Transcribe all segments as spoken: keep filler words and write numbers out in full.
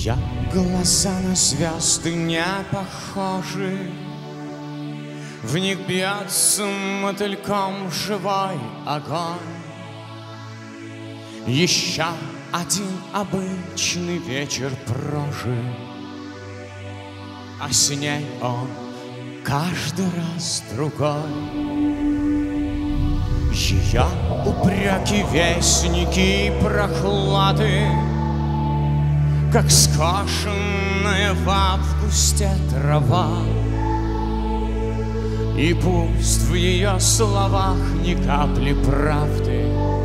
Ее глаза на звезды не похожи, в них бьется мотыльком живой огонь. Еще один обычный вечер прожит, а с ней он каждый раз другой. Ее упреки, вестники и прохлады, как скошенная в августе трава. И пусть в ее словах ни капли правды,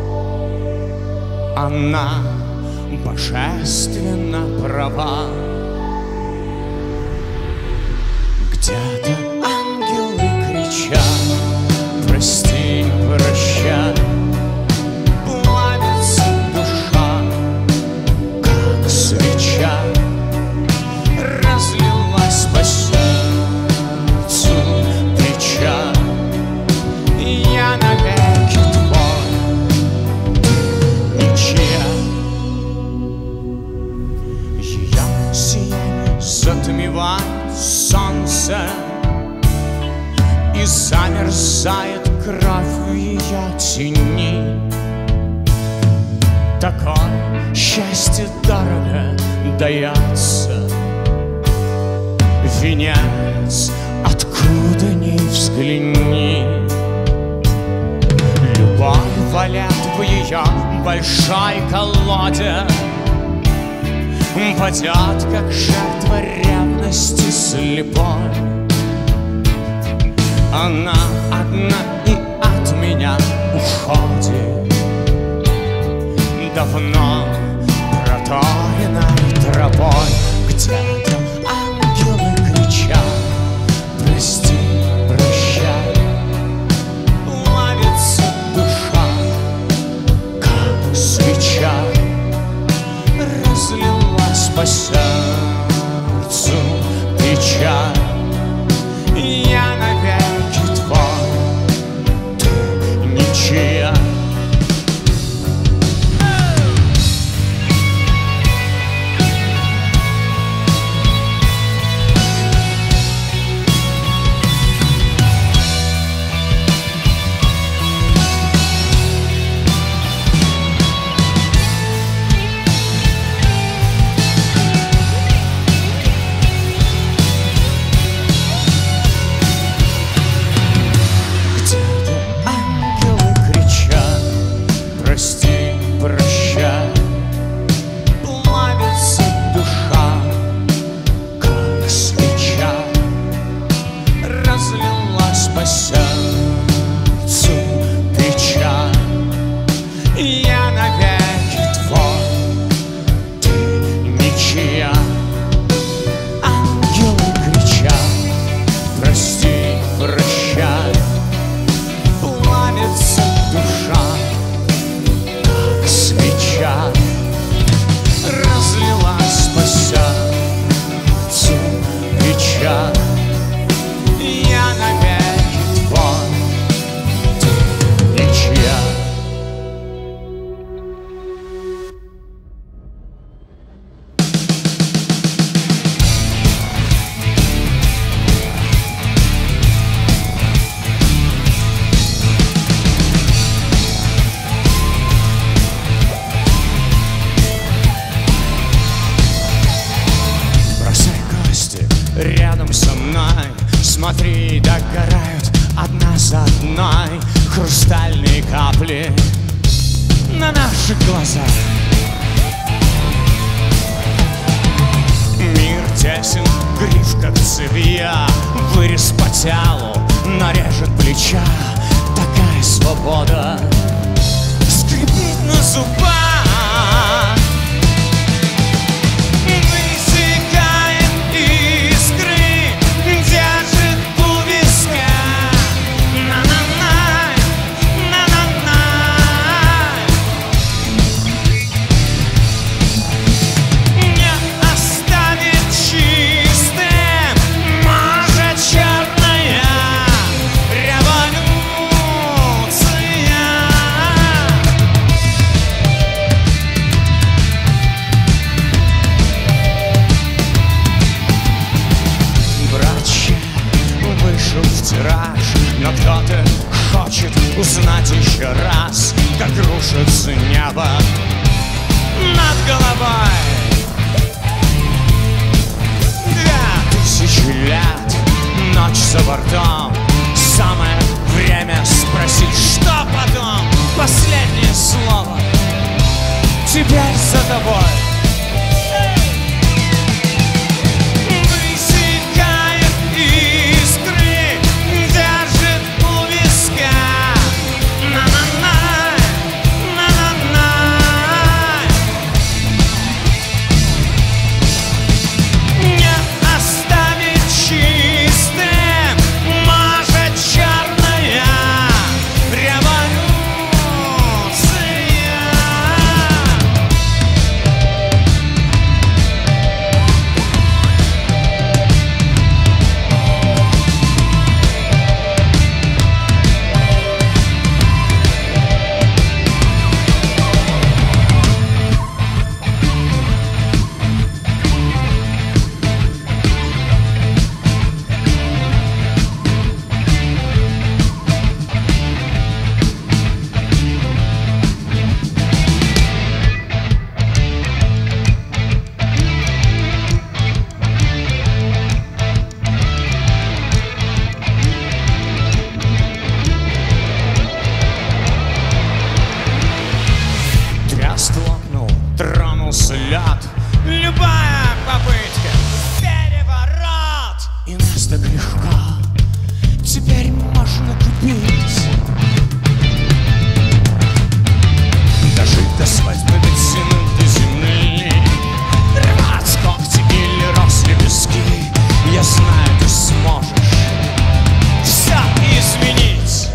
она божественно права. Где-то ангелы кричат: прости, прощай. Плавится душа, как свеча, разлилась по сердцу печаль. Я навеки твой, ничья. Ее сияние затмевает солнце, и замерзает кровь в ее тени. Такое счастье дорого дается, венец откуда ни взгляни. Любовь валят в ее большой колоде, падет, как жертва ревности слепой. Она одна и от меня уходит, давно проторенной тропой. Где-то ангелы кричат: прости, прощай. Плавится душа, как свеча, разлилась по сердцу печаль. Я навеки твой, ты ничья. Рядом со мной, смотри, догорают одна за одной хрустальные капли на наших глазах. Мир тесен, гриф как цевья, вырез по телу, нарежет плеча. Такая свобода скрипит на зубах. бортом. Самое время спросить, что потом. Последнее слово теперь за тобой. Высекает искры, держит у виска. На-на-на, на-на-на. Не оставить чистым, может, черная революция. Столкнул, тронулся лед. Любая попытка переворот. И нас так легко теперь можно купить. Дожить до свадьбы, дотянуть до земли, рвать когти или росли виски. Я знаю, ты сможешь все изменить.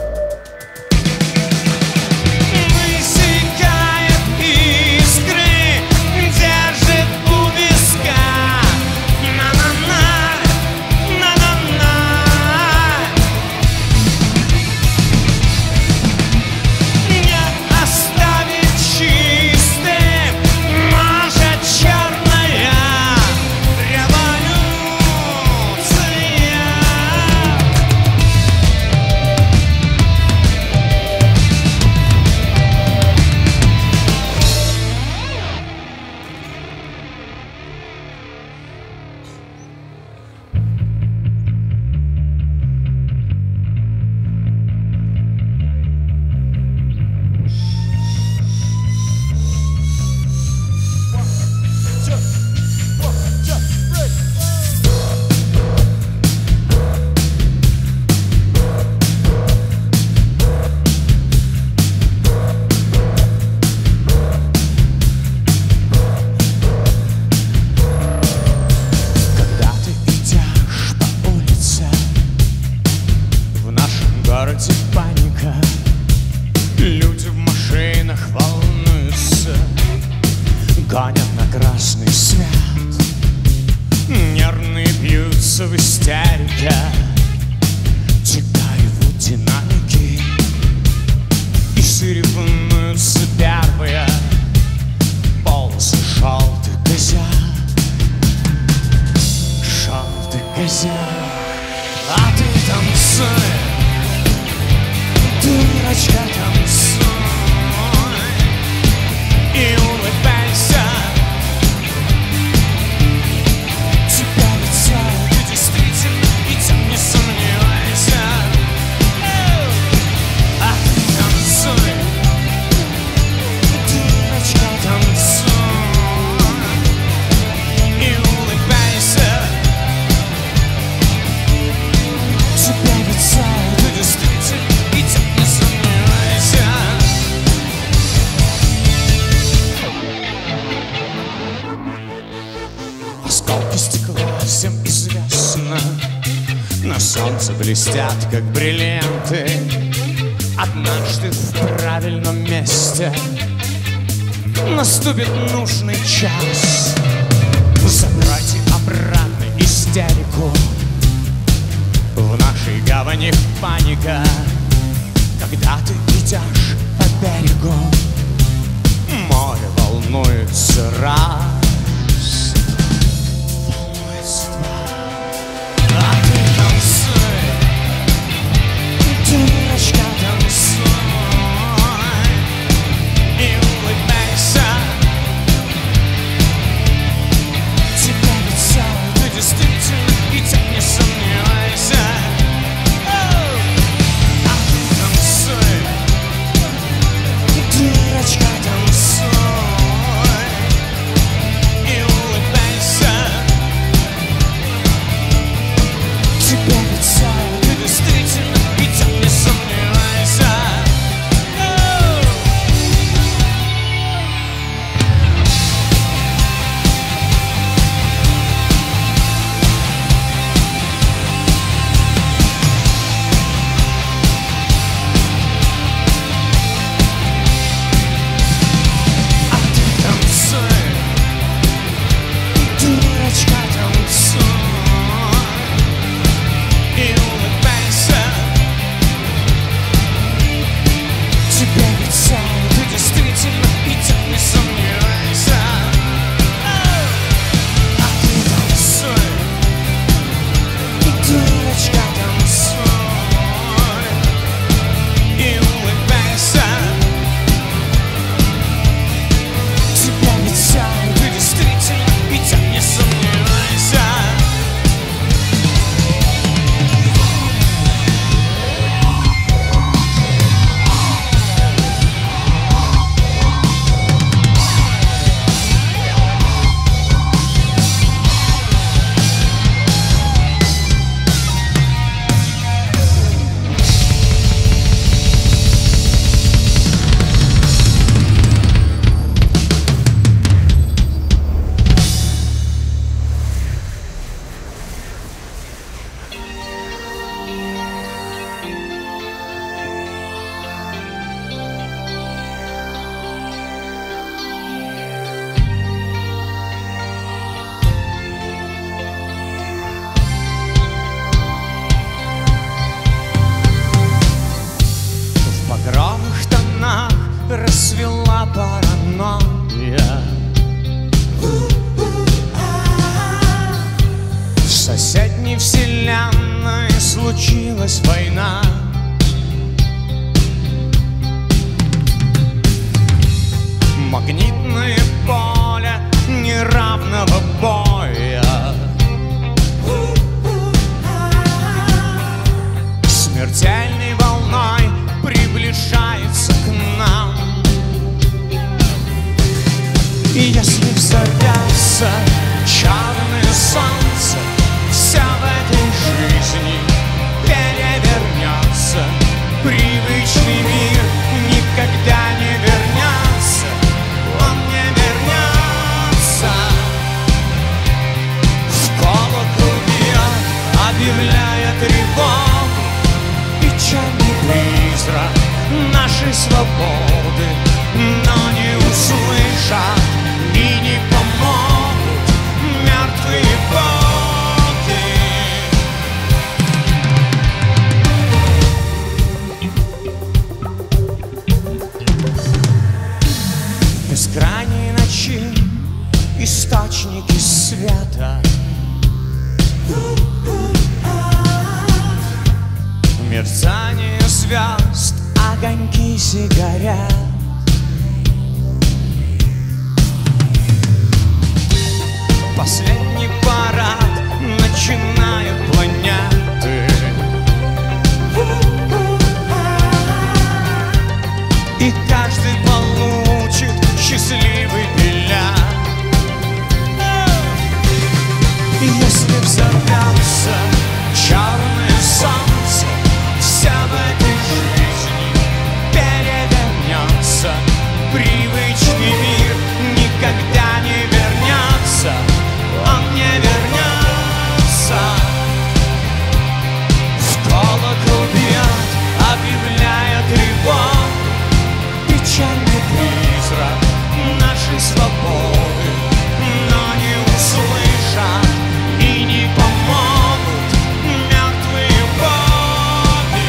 Паника, люди в машинах волнуются, гонят на красный свет, нервные бьются в истерике, тягают динамики и соревнуются первые полосы желтых газет, желтых газет. А ты танцуй, дурочка, танцуй и улыбайся. Тебя лицо, ты действительно идем, не сомневайся. А ты танцуй, дурочка, танцуй и улыбайся. Тебя лицо, ты действительно идем, не сомневайся. Осколки стекла всем известно, на солнце блестят, как бриллианты. Однажды в правильном месте наступит нужный час. Закройте обратно истерику. В нашей гавани паника, когда ты идешь по берегу. Море волнуется раз, волнуется два. А ты танцуй, дурочка, танцуй и улыбайся. Тебя лицо, ты действительно идем, не сомневайся. середине вселенной случилась война. Магнитное поле неравного боя, смертельной волной приближается к нам. И если взорвется черное солнце, вся в этой жизни перевернется. Привычный мир никогда не вернется, он не вернется. В колокол бьет, объявляя тревогу, печальный призрак нашей свободы, но не услышат и не помогут мертвые боги. В бескрайней ночи источники света, мерцание звезд, огоньки сигарет. Последний парад начинают планеты, и каждый получит счастливый билет. И если взорвется черное солнце, вся в этой жизни перевернется. Привычный мир никогда не вернется, он не вернется. В колокол бьет, объявляя тревогу, печальный призрак нашей свободы, но не услышат и не помогут мертвые боги.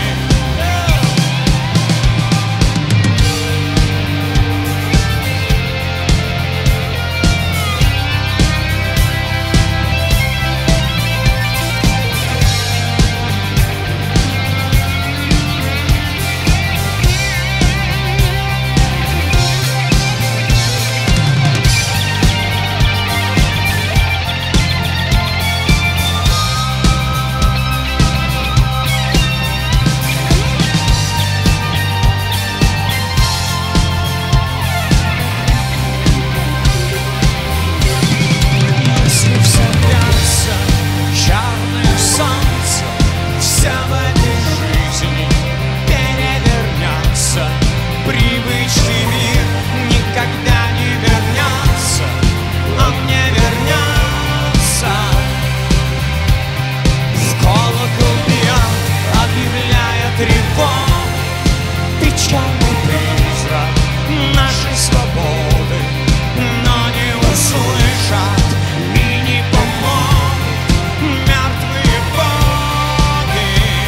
Если взорвется черное солнце, вся в этой жизни перевернется. Привычный мир никогда не вернется, он не вернется. В колокол бьет, объявляя тревогу, печальный призрак нашей свободы, но не услышат и не помогут мертвые боги.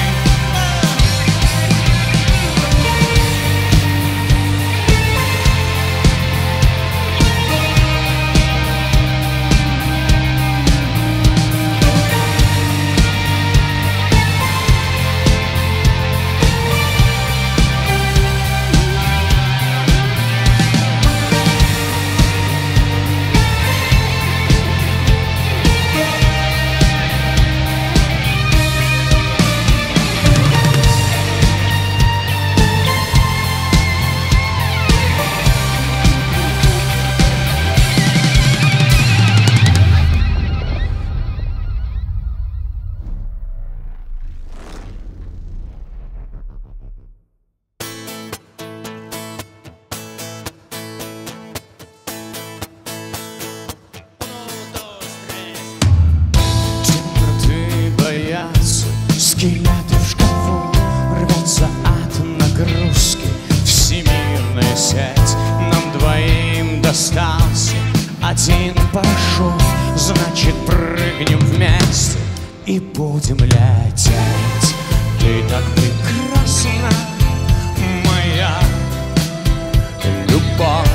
Темноты боятся, скелеты в шкафу, рвется от нагрузки всемирная сеть. Нам двоим достался один парашют, значит прыгнем вместе и будем лететь. Ты так прекрасна, моя любовь,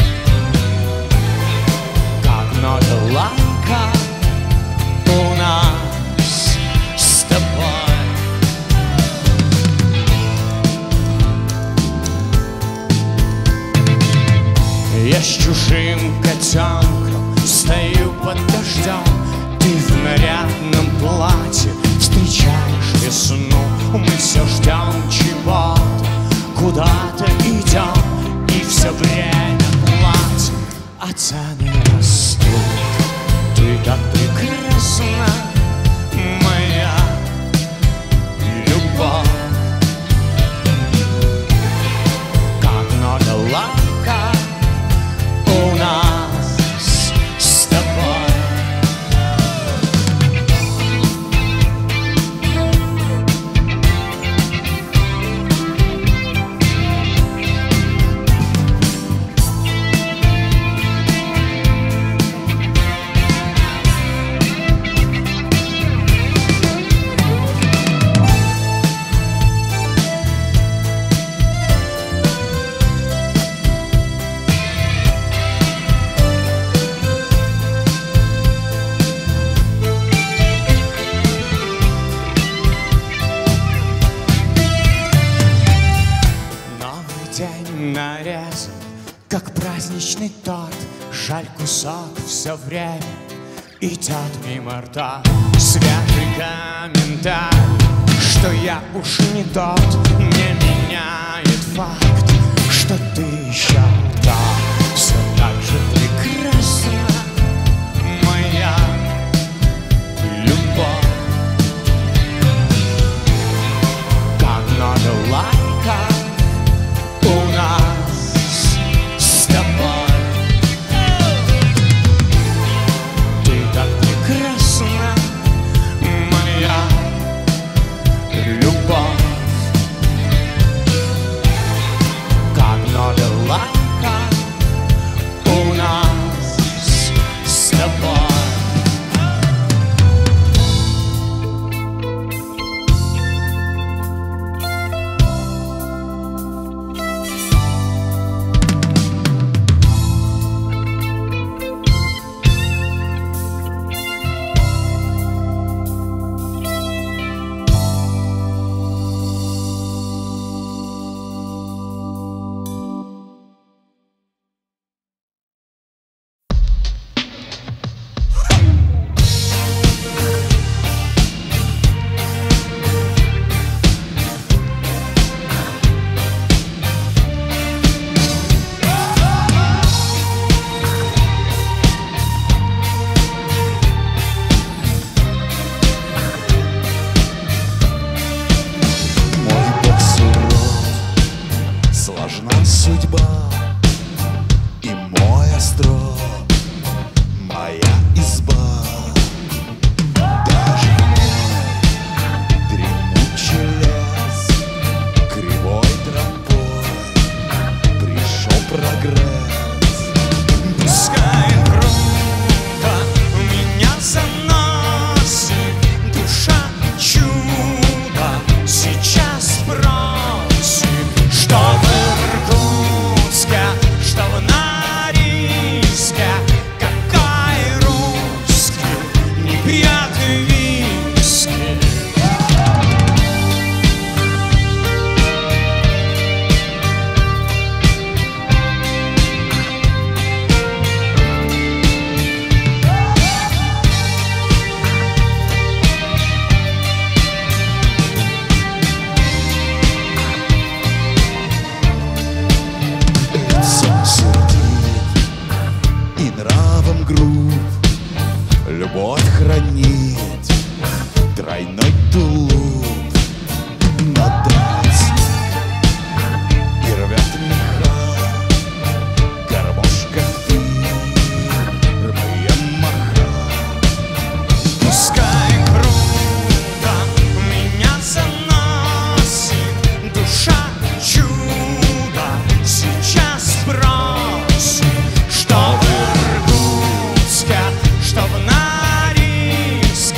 как нота лака у нас. весну мы все ждем чего-то, куда-то идем и все время платим, а цены растут. Ты так прекрасна, моя любовь, как много лака у нас с тобой. Нарезан, как праздничный торт, жаль, кусок все время идет мимо рта. Свежий комментарий, что я уж не тот, не меняет факт, что ты еще там все так же прекрасна, моя любовь. Как много лайка у нас с тобой. Ты так прекрасна, моя любовь. Как много лайка у нас с тобой. Судьба и мой остров, моя изба. Даже мой дремучий лес кривой тропой пришел прогресс. Пускай круто меня заносит, душа чудо сейчас просит, чтобы что в Норильске, какой русский не пьет виски. Любовь хранит тройной тулуп, надает снег и рвет меха, гармошка фирмы Ямаха. Пускай круто меня заносит, душа чудо сейчас просит, что в Иркутске, что в Норильске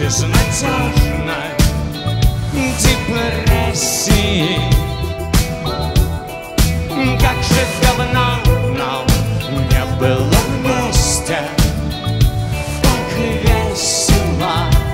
безнадежной депрессии. Как же давно нам не было вместе так весело.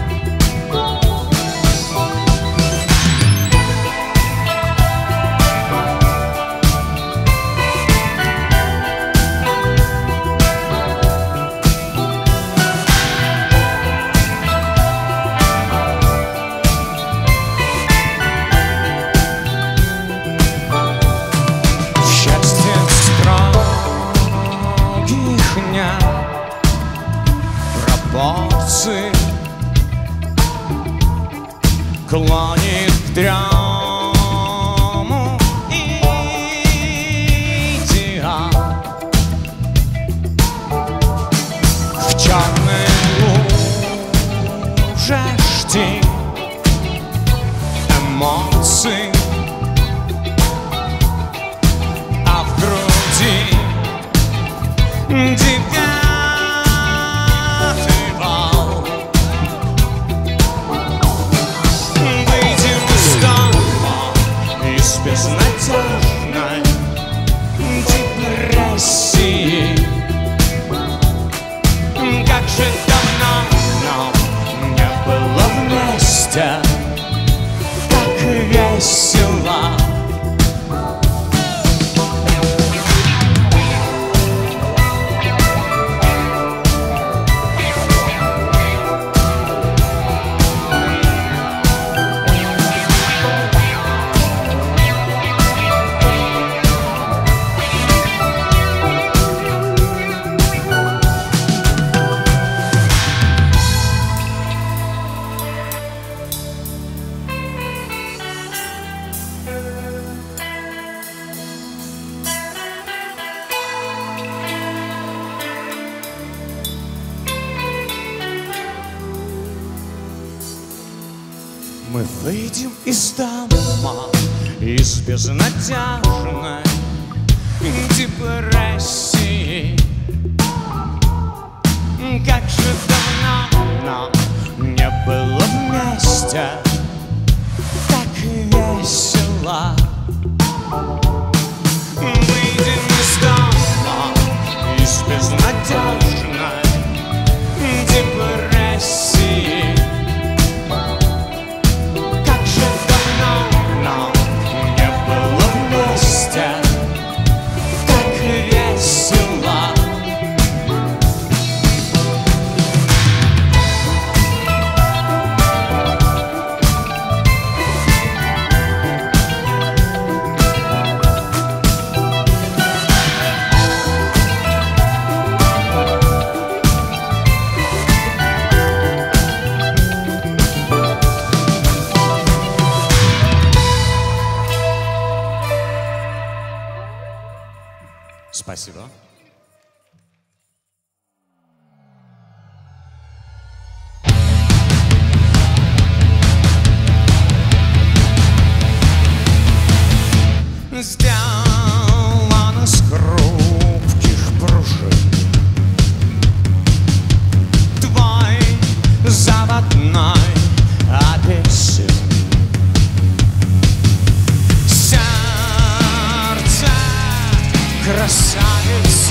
Пропорции клонит к дрему идеал. В черной луже жди эмоций, а в груди девятый вал. Выйдем из дома из безнадежной депрессии. Как же давно нам не было вместе так весело. Мы выйдем из дома из безнадежной депрессии. Как же давно нам не было вместе так весело. Выйдем из дома из безнадежной депрессии. Спасибо. Сделан из хрупких пружин твой заводной апельсин. Сердце красавицы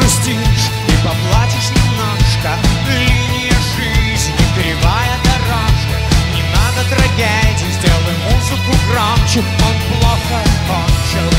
погрустишь и поплатишь немножко. Линия жизни, кривая дорожка. Не надо трагедии, сделай музыку громче. Он плохо кончил.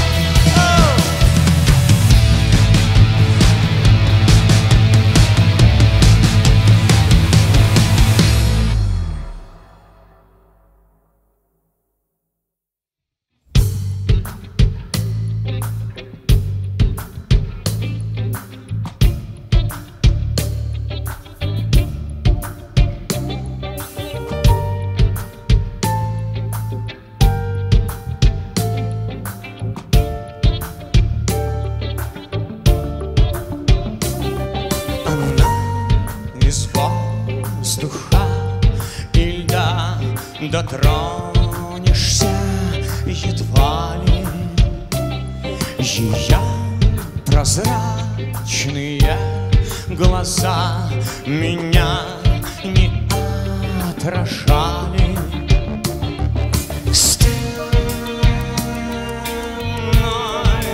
Дотронешься едва ли, ее прозрачные глаза меня не отражали. С тобой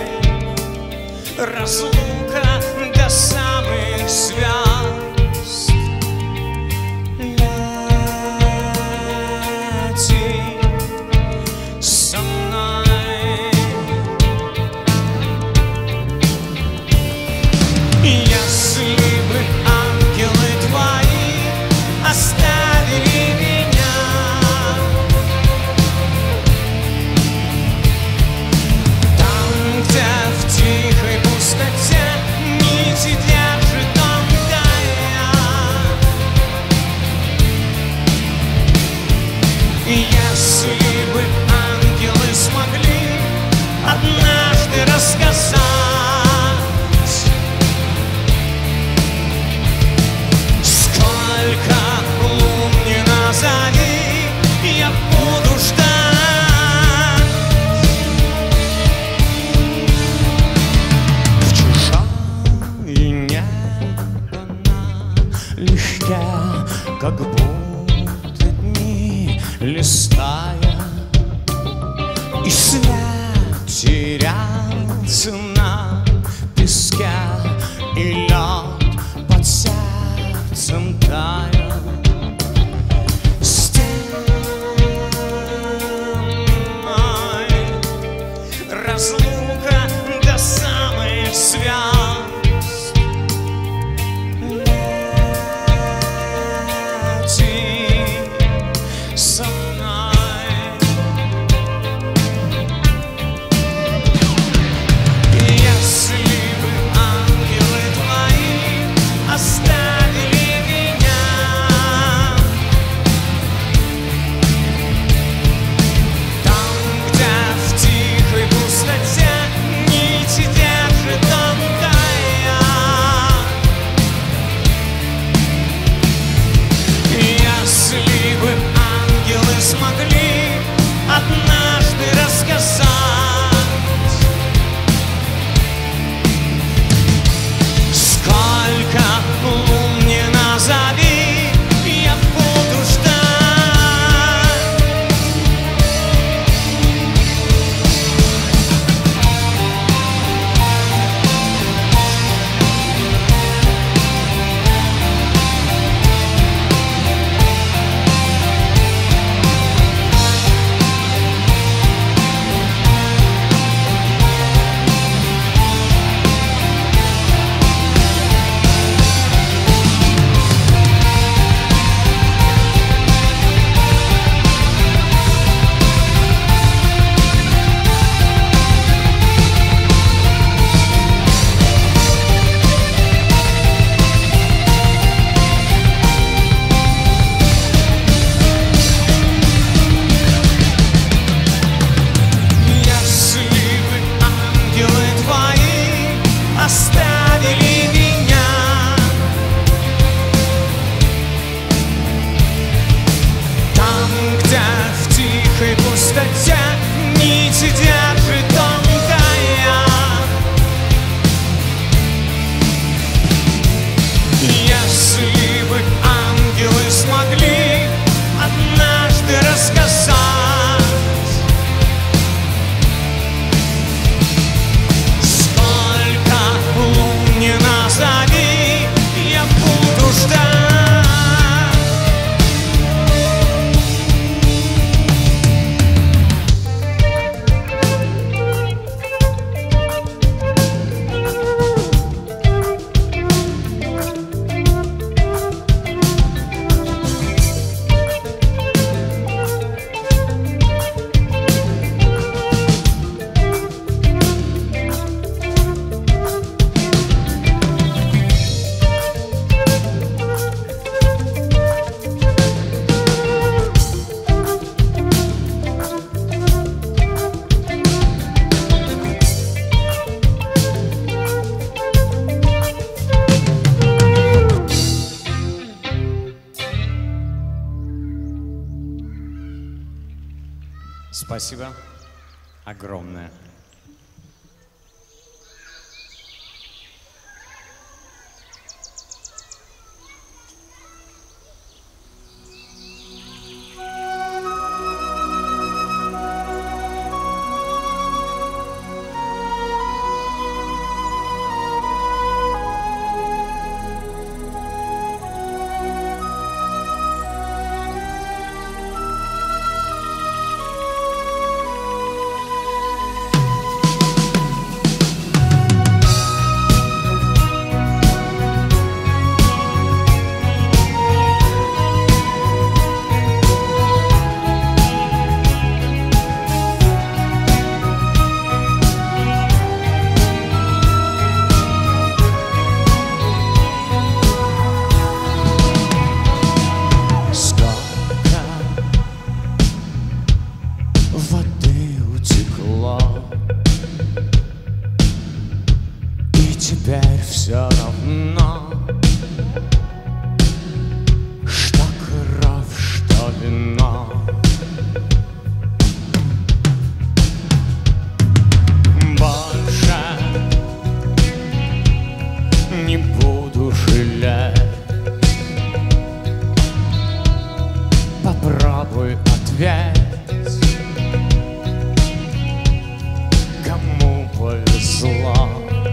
разлука до самых звезд. Нити держит он, да. Спасибо огромное. Теперь все равно, что кровь, что вино. Больше не буду жалеть. Попробуй ответь, кому повезло.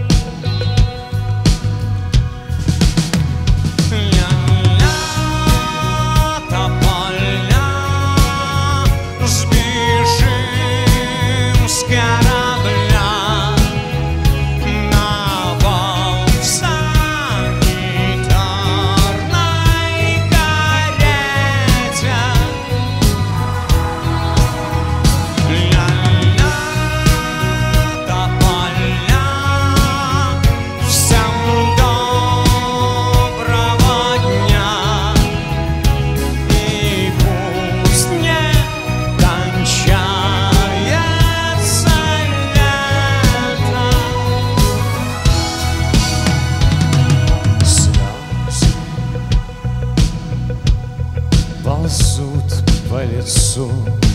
Ползут по лицу,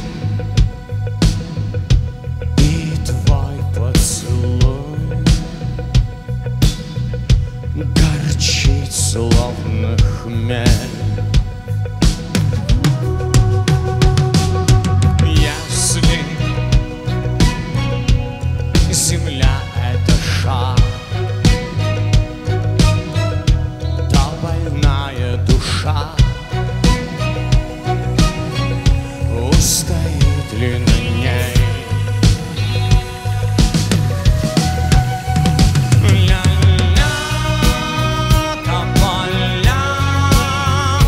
и твой поцелуй горчит, словно хмель. Если земля — это шар, то больная душа стоит ли на ней? Ля-ля, тополя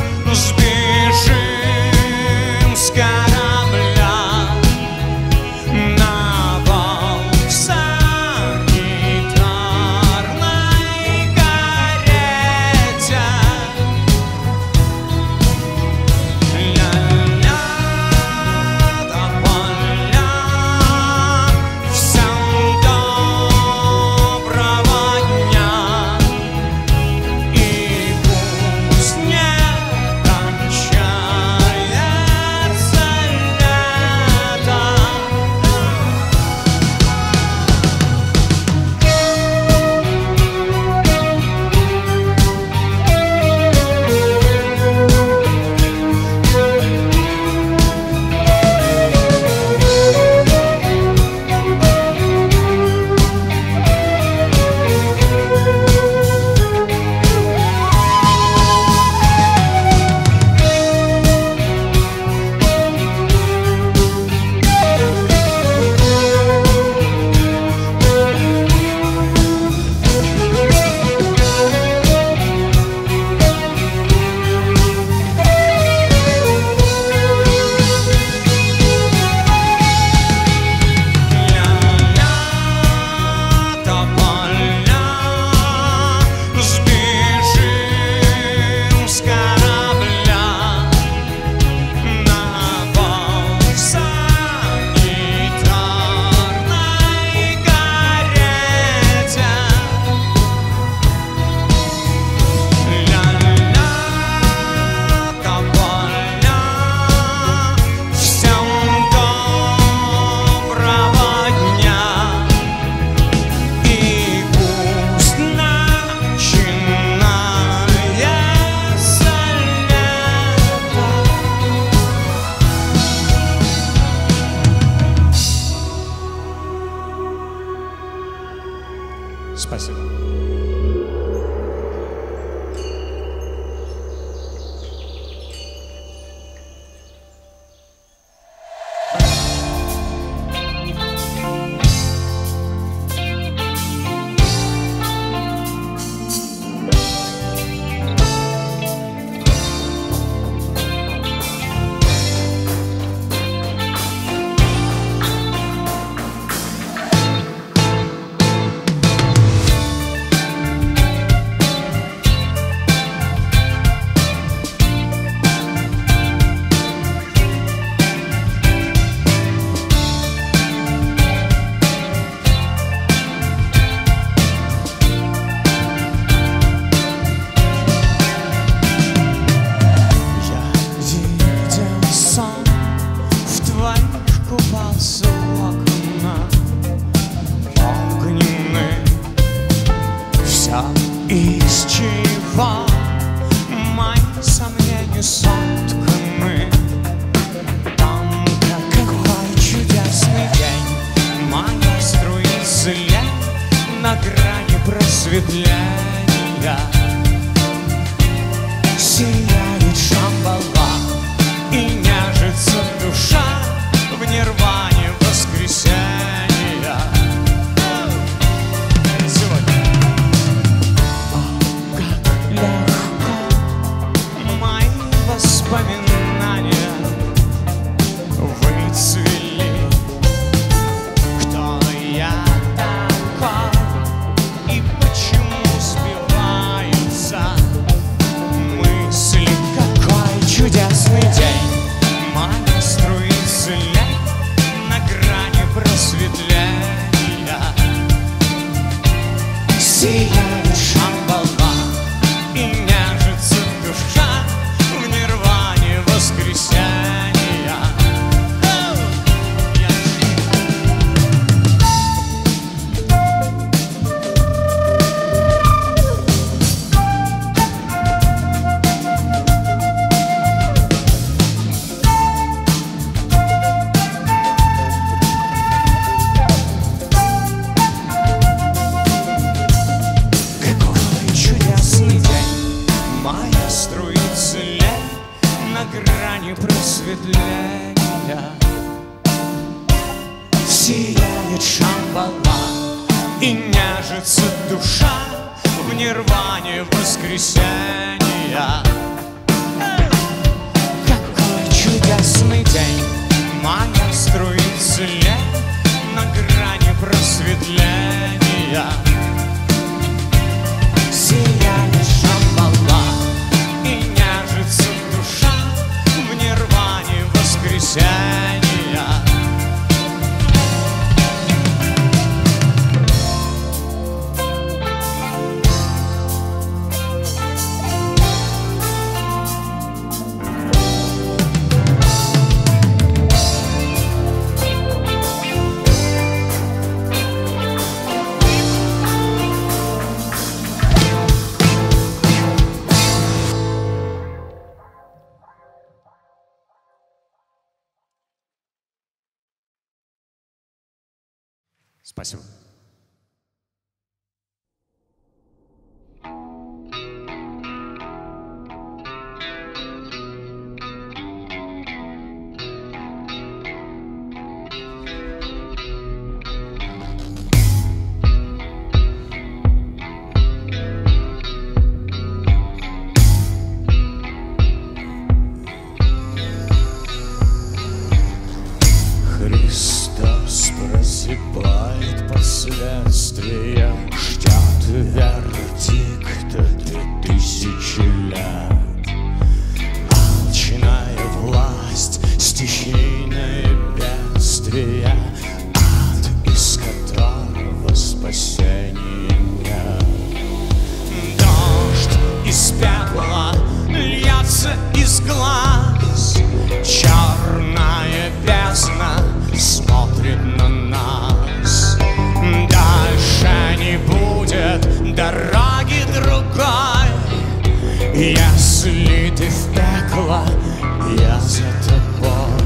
Спасибо. Христос прозябает последствия, ждет вердикта две тысячи лет. Алчная власть, стихийное бедствие, ад, из которого спасения нет. Дождь из пепла льется из глаз, черная бездна смотрит на нас. Дальше не будет дороги другой, если ты в пекло, я за тобой.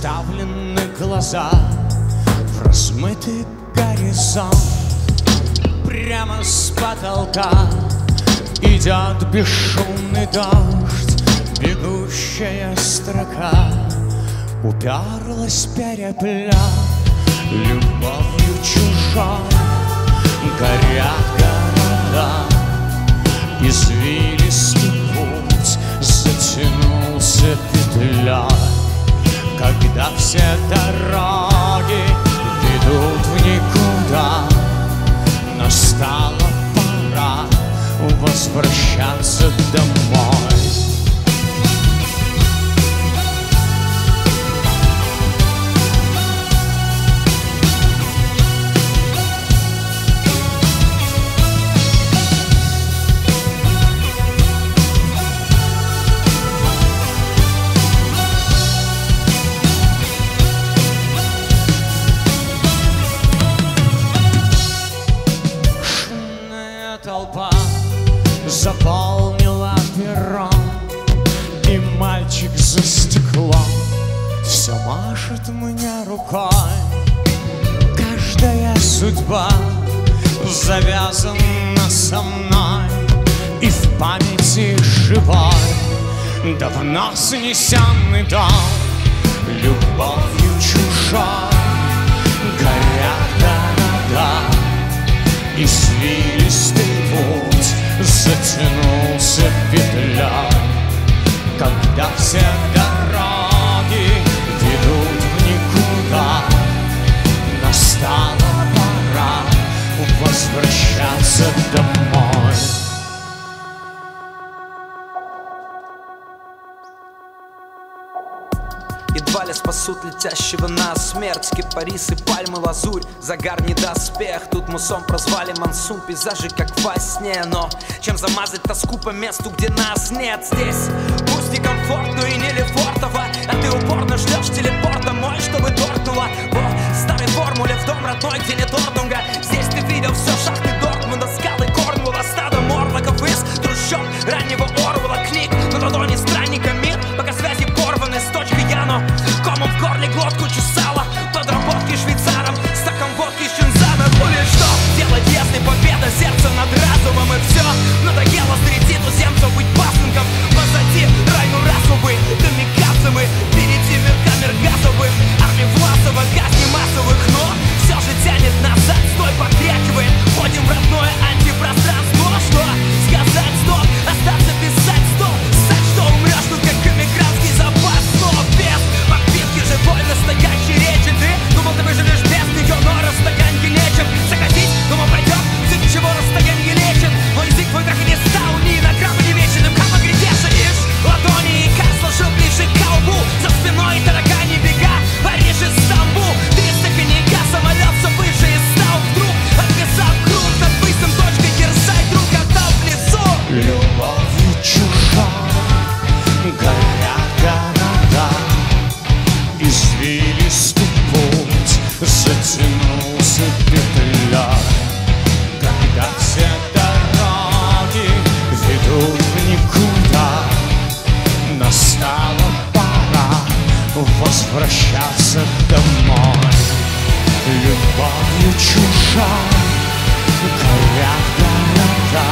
уставлены глаза в размытый горизонт. Прямо с потолка идет бесшумный дождь, бегущая строка уперлась в переплет любовью чужой. Горят города, извилистый путь затянулся петлей. Когда все дороги ведут в никуда, настала пора возвращаться домой. Заполнила перрон, и мальчик за стеклом все машет мне рукой. Каждая судьба завязана со мной, и в памяти живой давно снесенный дом любовью чужой. Горят города, извилистый путь затянулся петлей. Когда все дороги ведут в никуда, настала пора возвращаться домой. Едва ли спасут летящего на смерть кипарисы, пальмы, лазурь, загар, не доспех. Тут мусом прозвали монсун, пейзажи как во сне. Но чем замазать тоску по месту, где нас нет? Здесь пусть и комфортно, и не лефортово, а ты упорно ждешь телепорт домой, чтобы торкнуло по старой формуле в дом родной, где нет ордунга. Здесь ты видел все, шахты Дортмунда, скалы Корнуолла, стадо морлоков из трущоб раннего Орвелла. Книг на ладони странника мир, пока связи порваны с точкой Яно. Комом в горле глотку чесала, подработки швейцаром, стаком водки с чинзана. Хули что делать, если победа сердца над разумом? И все надоело среди туземцев быть пасынком. Позади райну расовый, камикадзе мы, впереди мир газовых, армии Власова, казни массовых. Но все же тянет назад, стой, потряхивает. Входим в родное антипространство. Что сказать, стоп, остаться писать, стоп. Сать, что умрешь тут как эмигрантский запас. Но без подпитки живой настоящей речи. Ты думал, ты выживешь без нее, но расстоянье нечем закатить, думал, пойдем, ты ничего расстояние лечит. Но язык твой так и не стал ни на грамм не вечным. Как погребешь лишь ладони, и как сложил ближе к колбу. За спиной таракани бега, Париж и Стамбул. Триста коньяка, самолет все выше и стал вдруг, отписав круг над мыслям точкой, дерзай, друг, отдал в лесу. Любовью чужой горят города, извилистый путь затянулся петлей. Когда все дороги ведут в никуда, настала пора возвращаться домой. Любовью чужой горят города,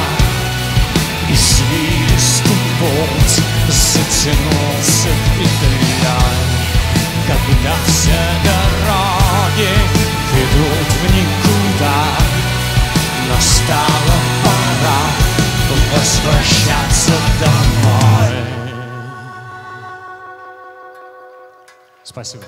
извилистый путь затянулся петлей. Когда все дороги ведут в никуда, настала пора возвращаться домой. Спасибо.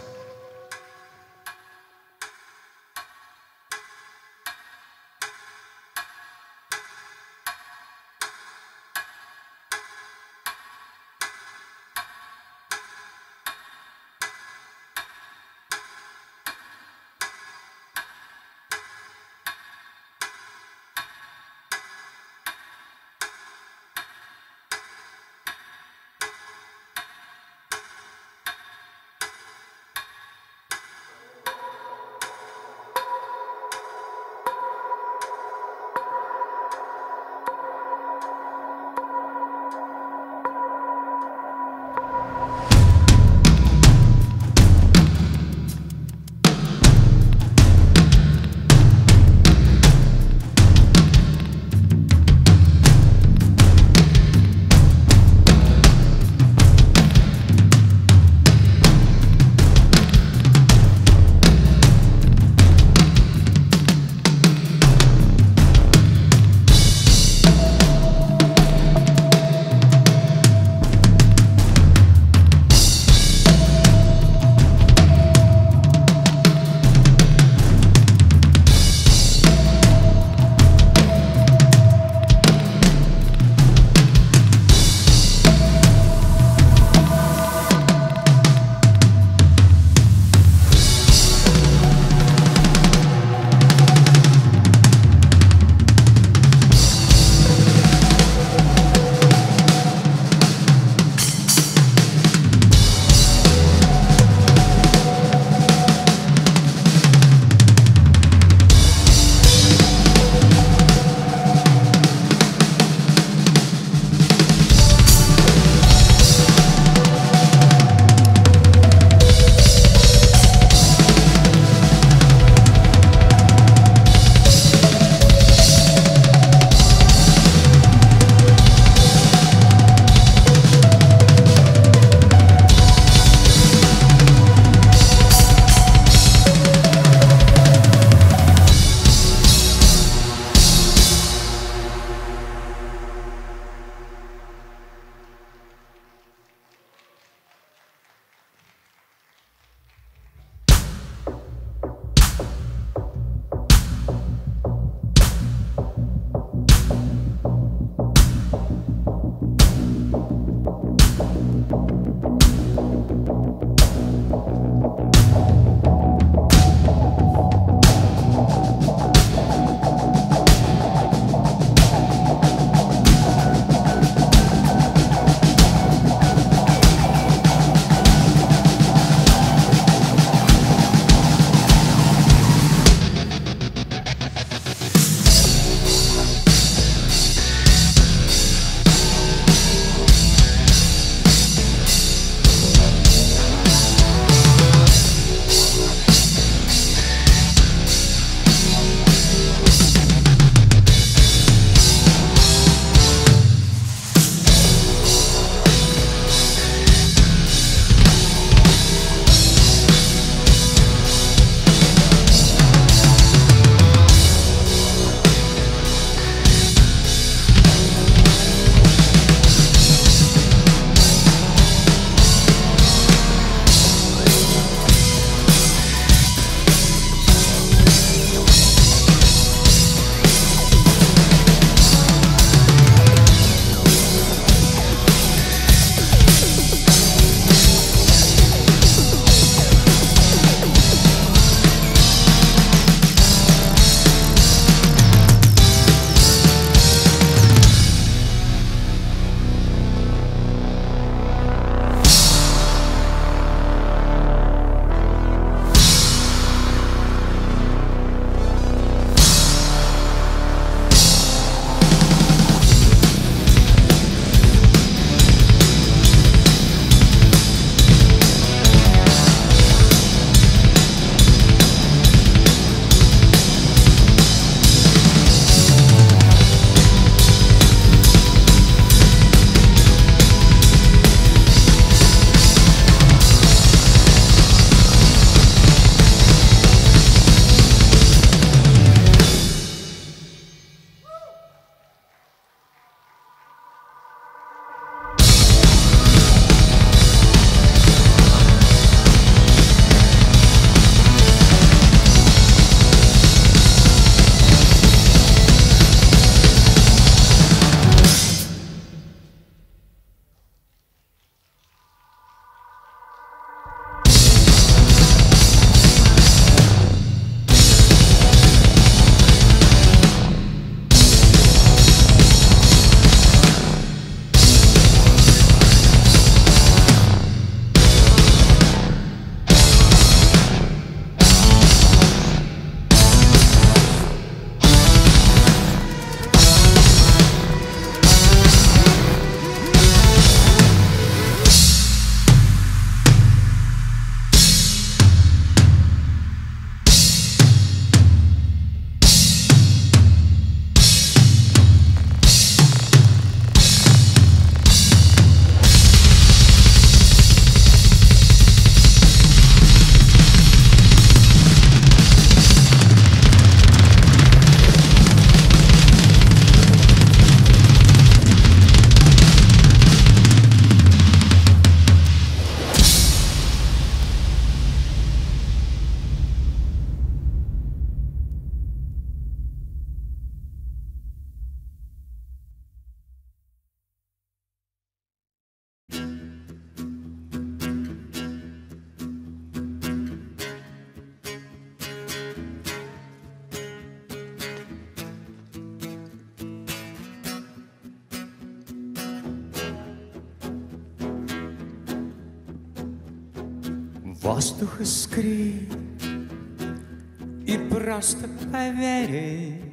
Воздух искрит, и просто поверить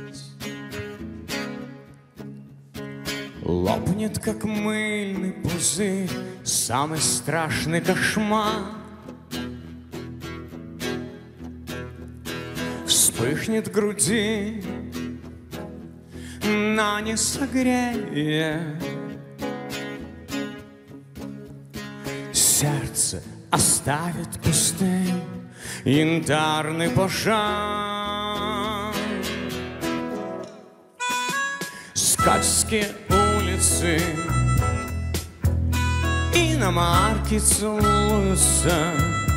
лопнет, как мыльный пузырь, самый страшный кошмар. Вспыхнет в груди, но не согреет. Сердце оставит пустым янтарный пожар. Скользкие улицы, иномарки целуются,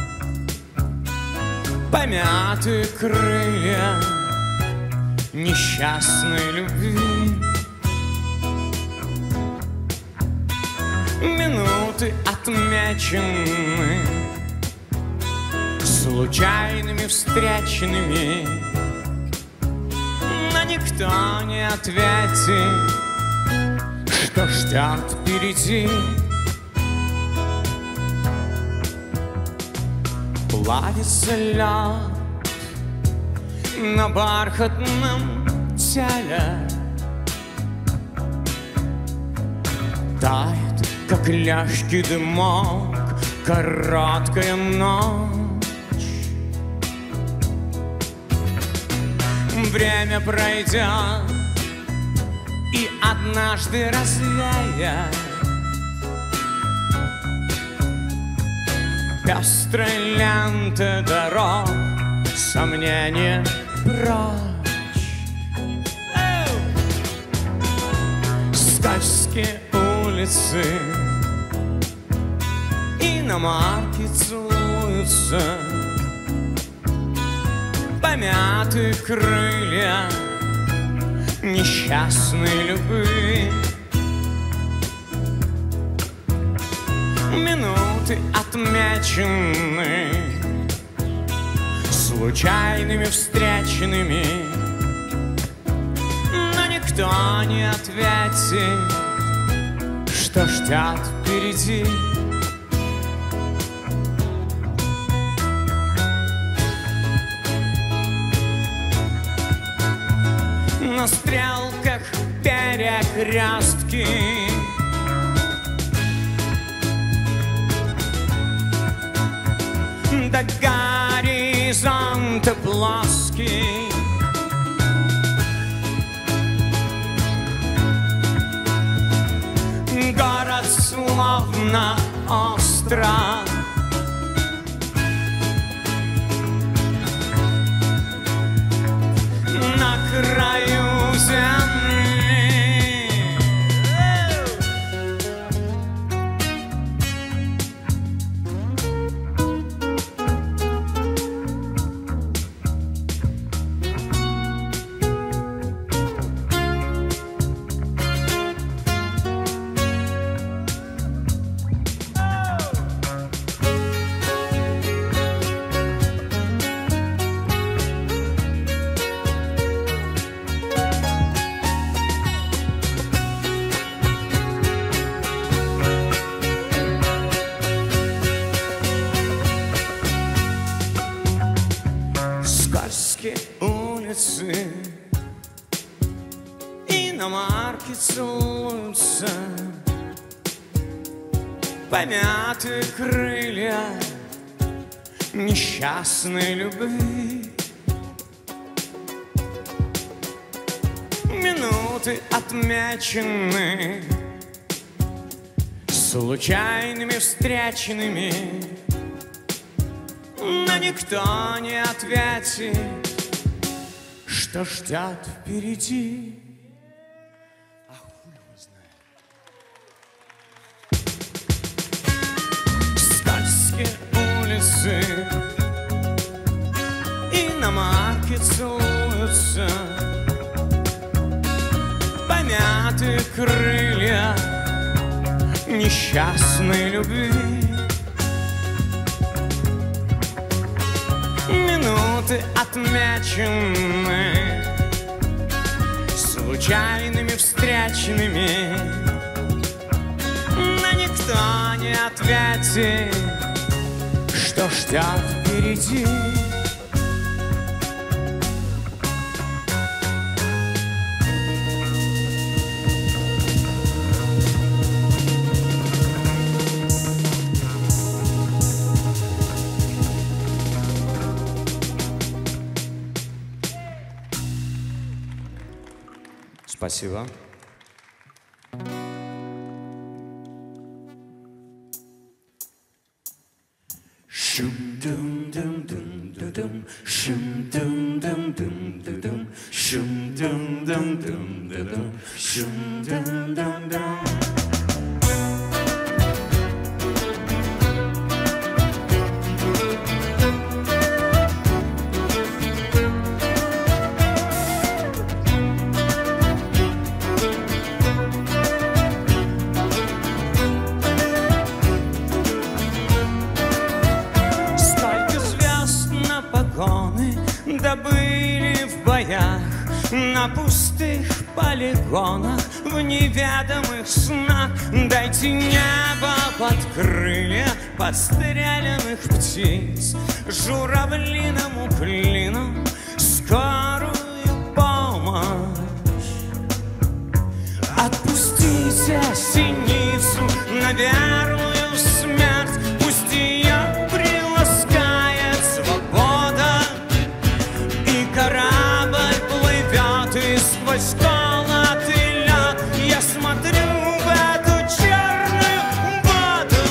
помятые крылья несчастной любви. Минуты отмечены случайными встречными, но никто не ответит, что ждет впереди. Плавится лед на бархатном теле, тает, как ляжки дымок, короткая ночь. Время пройдет и однажды развеет пестрая лента дорог, сомнения прочь. Скользкие улицы, иномарки целуются, помятые крылья несчастной любви. Минуты отмечены случайными встречными, но никто не ответит, что ждет впереди. На стрелках перекрестки, до горизонта плоский. Город словно остров, на краю земли. Улицы, иномарки целуются, помятые крылья несчастной любви. Минуты отмечены случайными встречными, но никто не ответит, что ждет впереди. А хуй его знает. Скользкие улицы, иномарки целуются, помятые крылья несчастной любви. Минуты отмечены случайными встречными, но никто не ответит, что ждят впереди. Спасибо. Шум-дум-дум-дум-дум, шум-дум-дум-дум-дум, шум-дум-дум-дум-дум, шум-дум-дум-дум. Добыли в боях, на пустых полигонах, в неведомых снах. Дайте небо под крылья подстреленных птиц, журавлиному клину скорую помощь. Отпустите синицу на верную смерть, пусть ее приласкает свобода. Корабль плывет и сквозь холод и лед я смотрю в эту черную воду.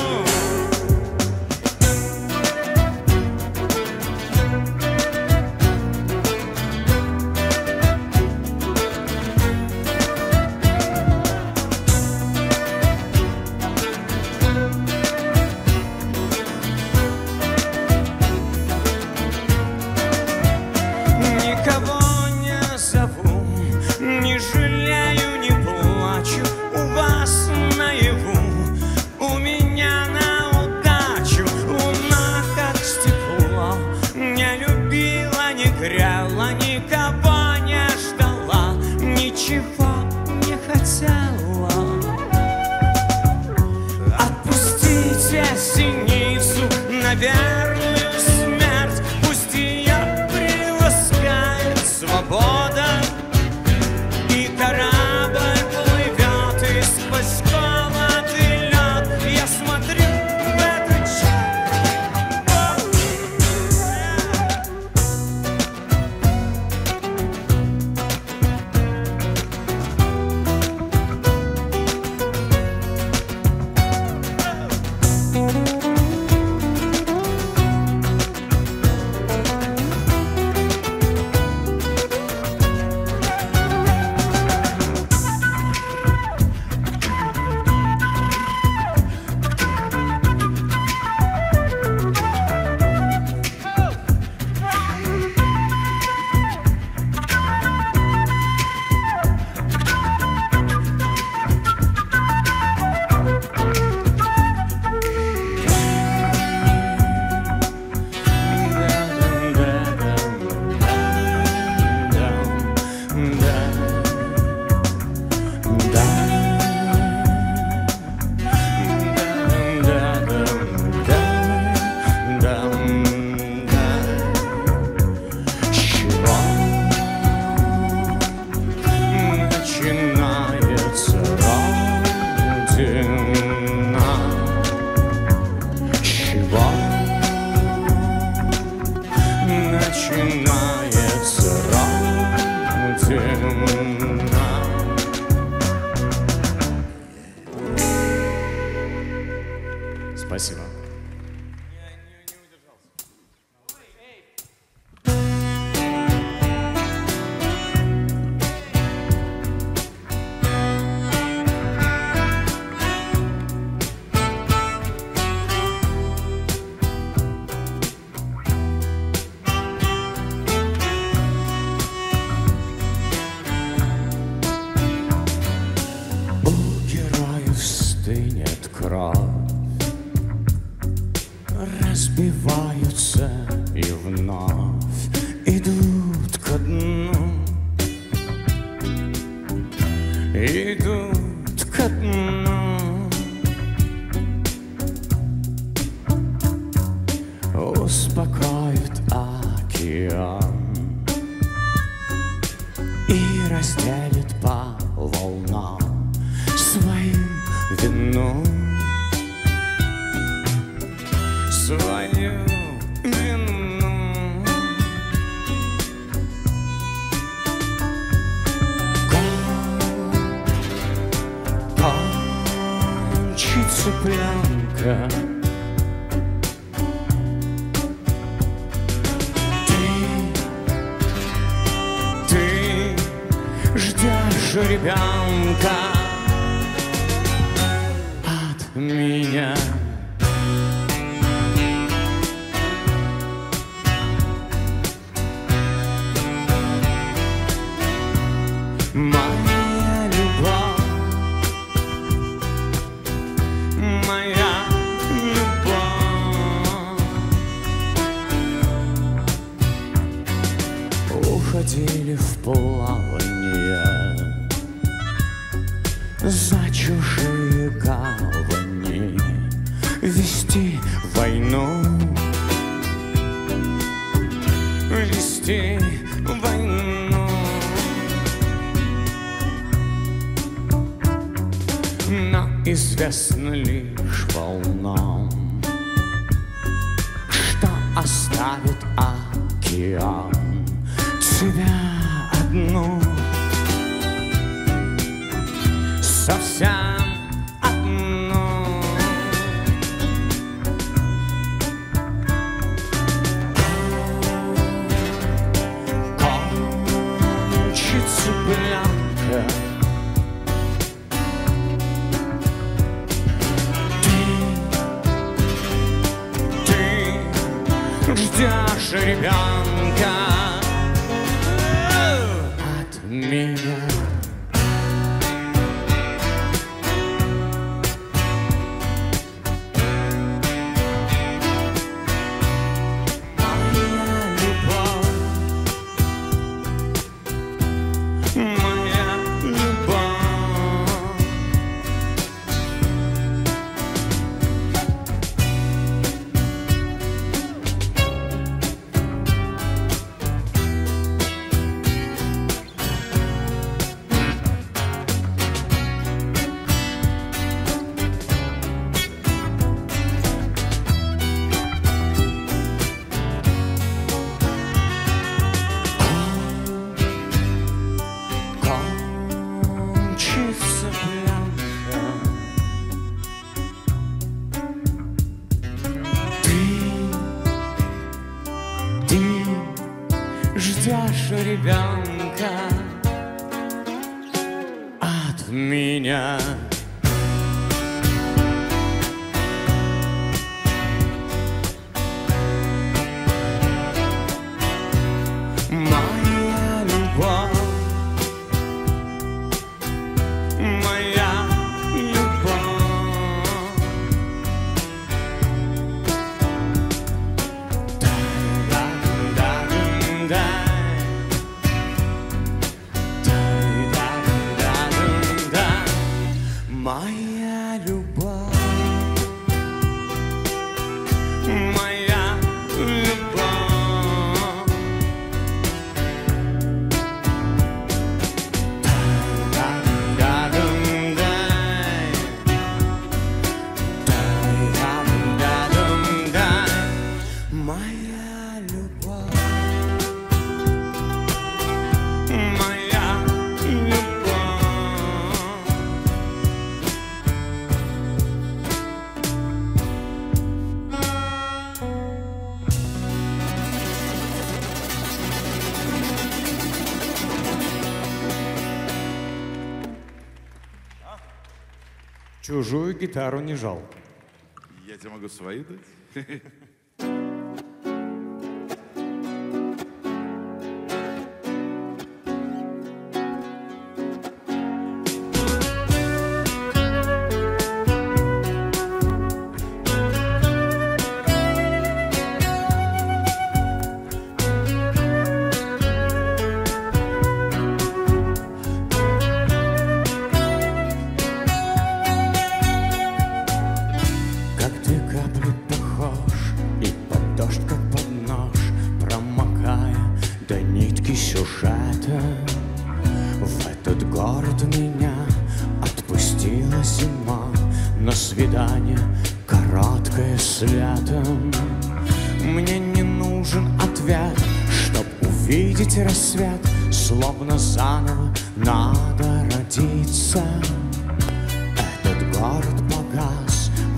Никого не зову, не жалею, не плачу. У вас наяву, у меня на удачу. Луна как стекло, не любила, не грела, никого не ждала, ничего не хотела. Отпустите синицу на верную смерть, пусть ее приласкает свобода. И корабль плывет и сквозь холод и лед я смотрю в эту Спасибо. У героев стынет кровь, разбиваются и вновь идут ко дну, идут ко дну. цыпленка. Ждешь ребенка от меня. Моя любовь, моя любовь. Уходили в плавание за чужие гавани, вести войну, вести войну. Но известно лишь волнам, что оставит океан тебя одну. Совсем одну. Кончится пленка. Ты, ты ждешь ребенка от меня. Ждешь ребенка от меня. Моя любовь, моя любовь. Моя любовь, моя любовь. Моя любовь, моя любовь. Чужую гитару не жалко. Я тебе могу свои дать. Сюжета в этот город меня отпустила зима на свидание короткое с летом. Мне не нужен ответ, чтоб увидеть рассвет, словно заново надо родиться. Этот город погас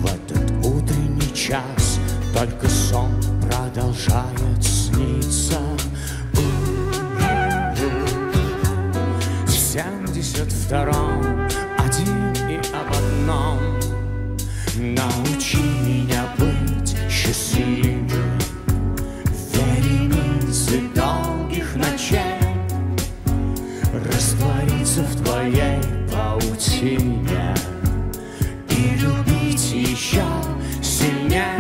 семьдесят втором один и об одном. Научи меня быть счастливым в веренице долгих ночей, раствориться в твоей паутине и любить еще сильнее.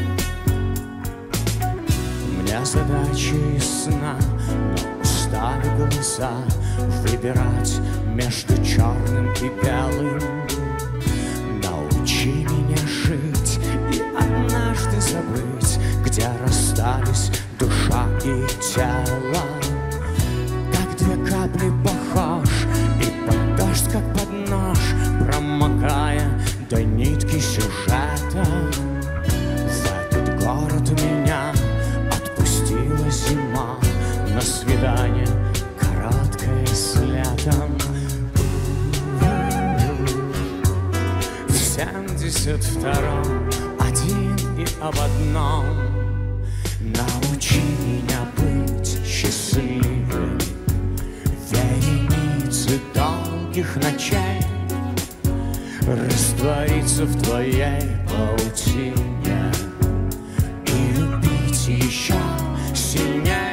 У меня задача ясна, но устали глаза выбирать между черным и белым. Научи меня жить и однажды забыть, где расстались душа и тело. Как две капли похож и под дождь, как под нож, промокая до нитки сюжета. В этот город меня отпустила зима на свидание короткое с летом. В семьдесят втором один и об одном. Научи меня быть счастливым в веренице долгих ночей, раствориться в твоей паутине и любить еще сильнее.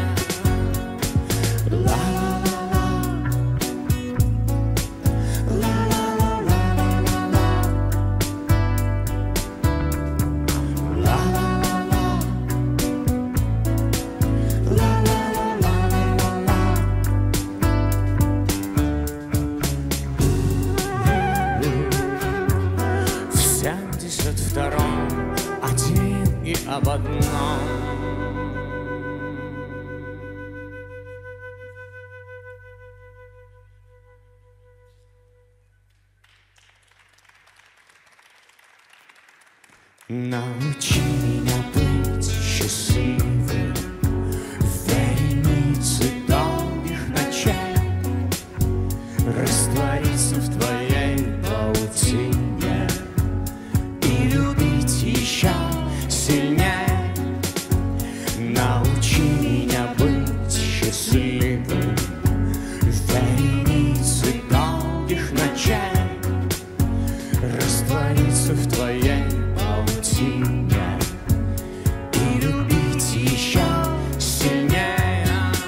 Об одном. Научи меня быть счастливым в веренице долгих ночей, раствориться в твоей паутине и любить еще сильнее. Научи меня быть счастливым в веренице долгих ночей, раствориться в твоей паутине и любить еще сильнее.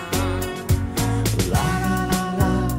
Ла-ла-ла-ла,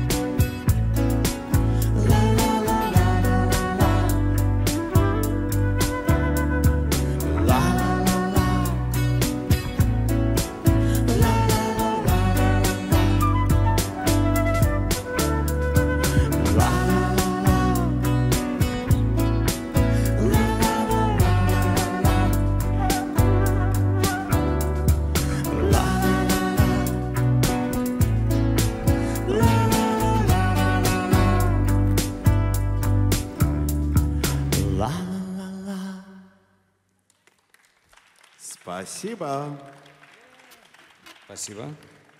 Спасибо. Спасибо.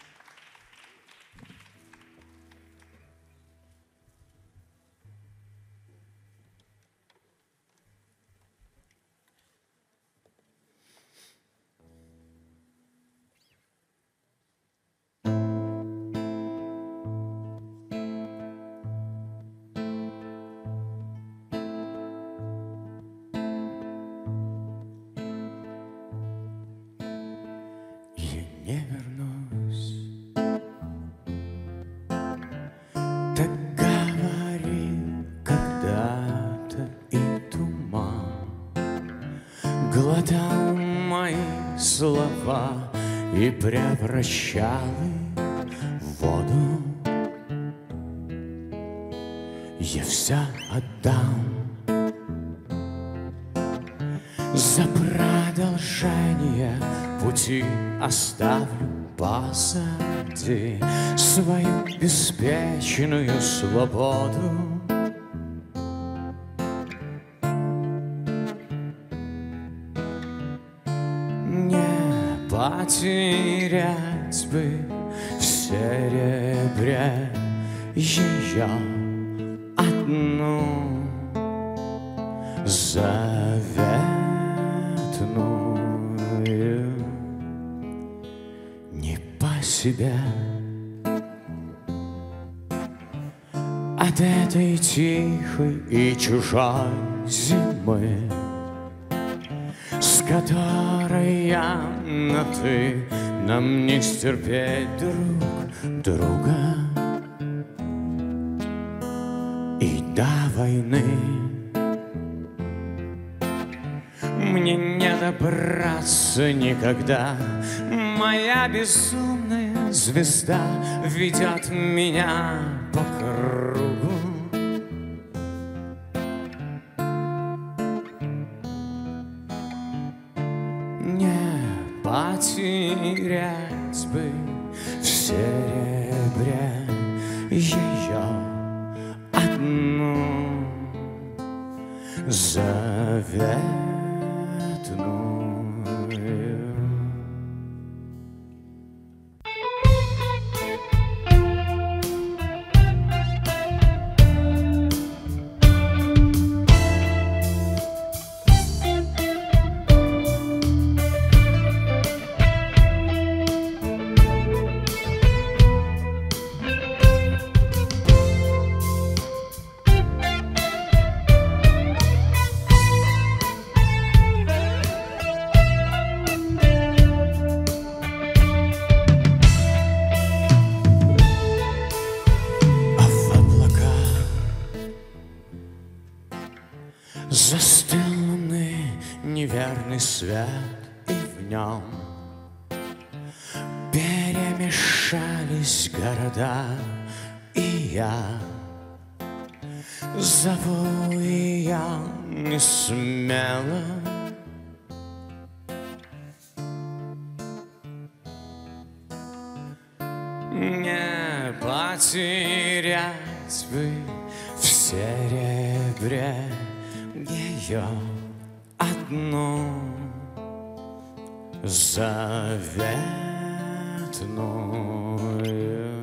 Не вернусь, так говорил когда-то и туман, глотал мои слова и превращал их в воду. Я все отдам за продолжение пути, оставлю позади свою беспечную свободу. Не потерять бы в серебре ее одну заветную. Не по себе от этой тихой и чужой зимы, с которой я на ты, нам не стерпеть друг друга и до войны. Мне не добраться никогда, моя безумная звезда ведет меня по кругу. Не потерять бы в серебре ее одну заветную. Застыл луны неверный свет, и в нем перемешались города, и я зову, и я не смела. Не потерять бы в серебре ее одну заветную.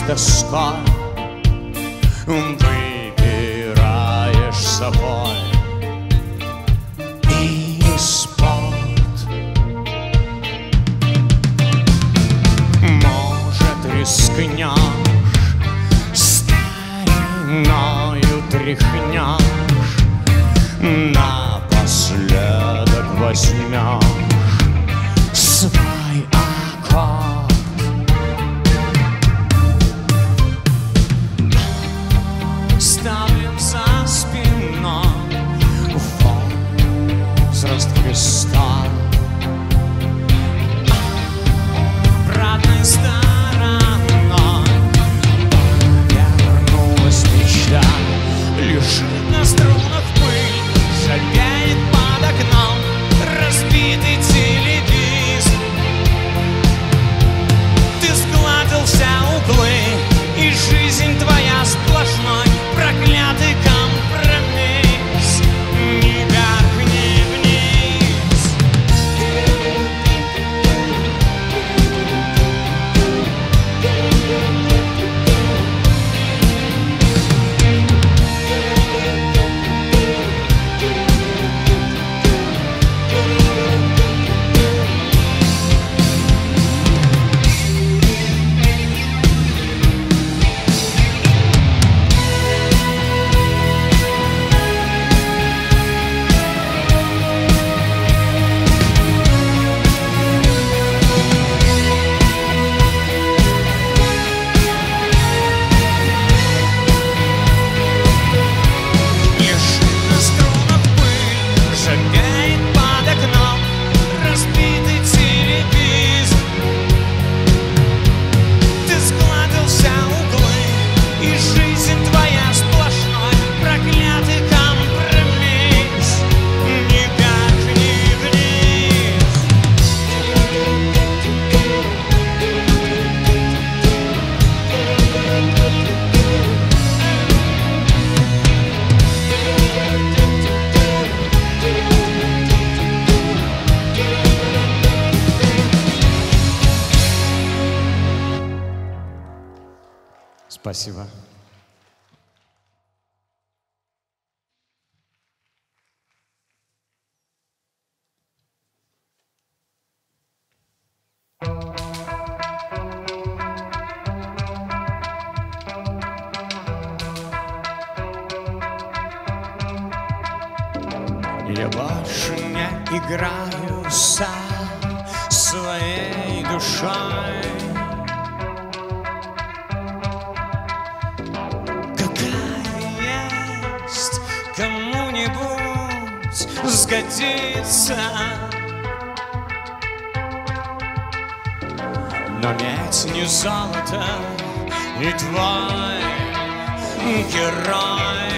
с тоской выбираешь с собой и спорт. Может, рискнешь, стариною тряхнешь, напоследок возьмешь свой аккорд. Ставим за спиной возраст Христа. Обратной стороной вернулась мечта. Лежит на струнах пыль, шагает под окном разбитый телевизор. Ты сгладил все углы, и жизнь твоя сплошной проклятый компромисс. Ни вверх, ни вниз. Спасибо. Я больше не играю сам своей душой. Кому-нибудь сгодится, но медь не золото, и твой герой.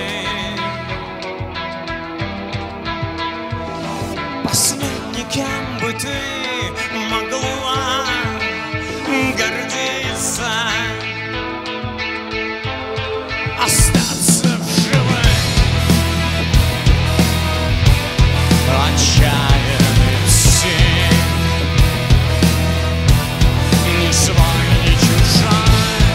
Последний, кем бы ты могла гордиться, остаться в живых. Отчаянный все, ни свой, ни чужой,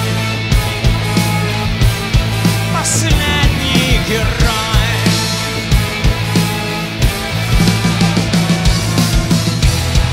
последний герой.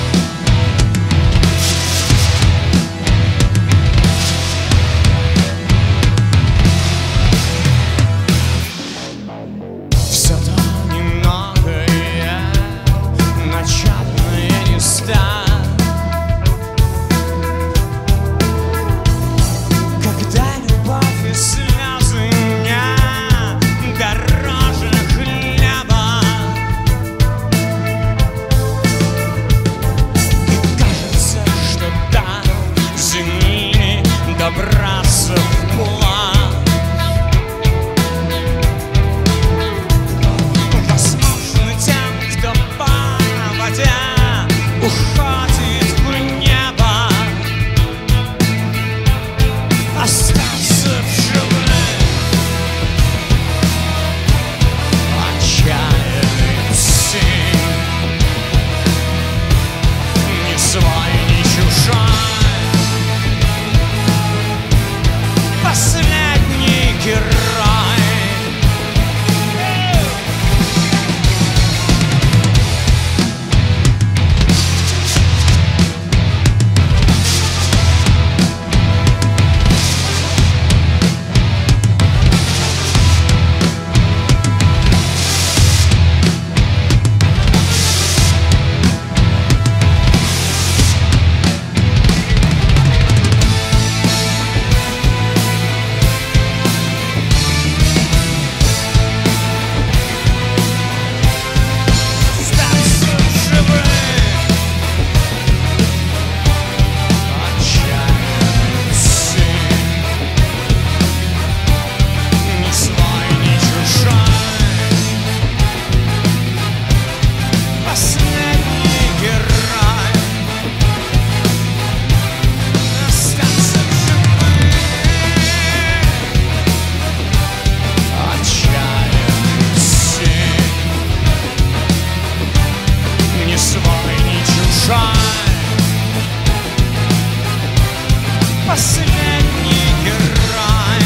последний герой.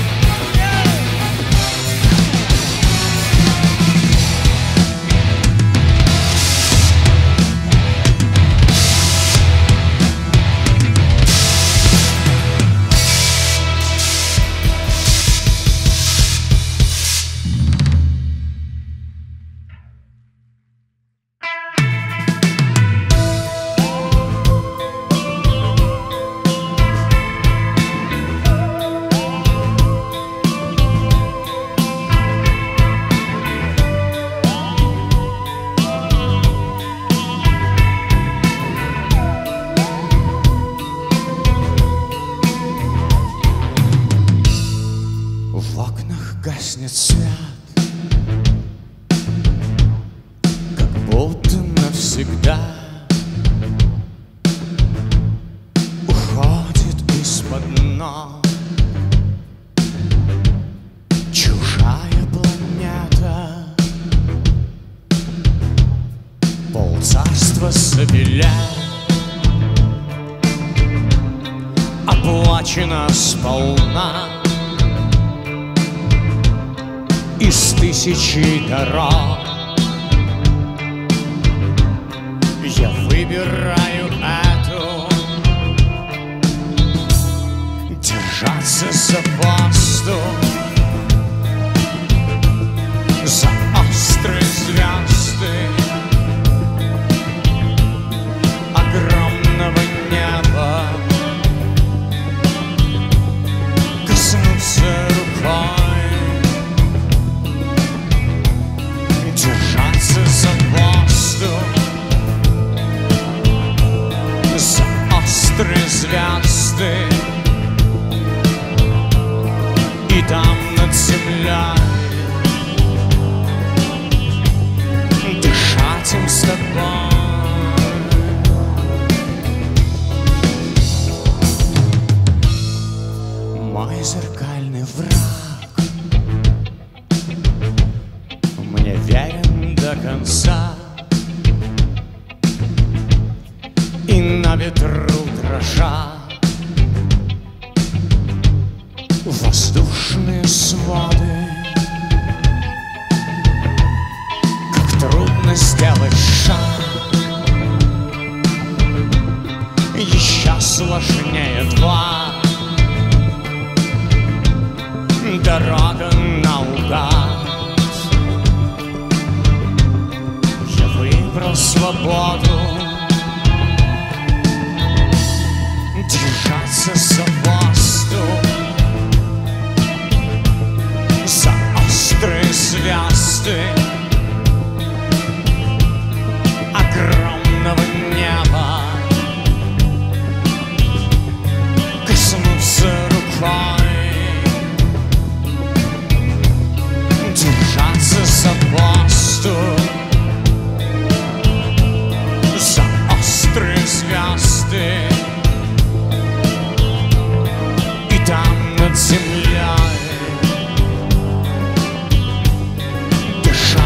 В окнах гаснет свет, как будто навсегда уходит из-под ног чужая планета. Полцарства забелят, оплачено сполна из тысячи дорог. Я выбираю эту, держаться за воздух, за острые звезды огромного неба, коснуться рукой, держаться за воздух, за острые звезды, и там над землей дышать им с тобой. Мой зеркальный враг мне верен до конца, и на ветру дрожа воздушные своды. Как трудно сделать шаг, еще сложнее два. Дорога наугад, я выбрал свободу, держаться за воздух, за острые звезды огромного неба, коснуться рукой, держаться за воздух, за острые звезды, и там над землей дышать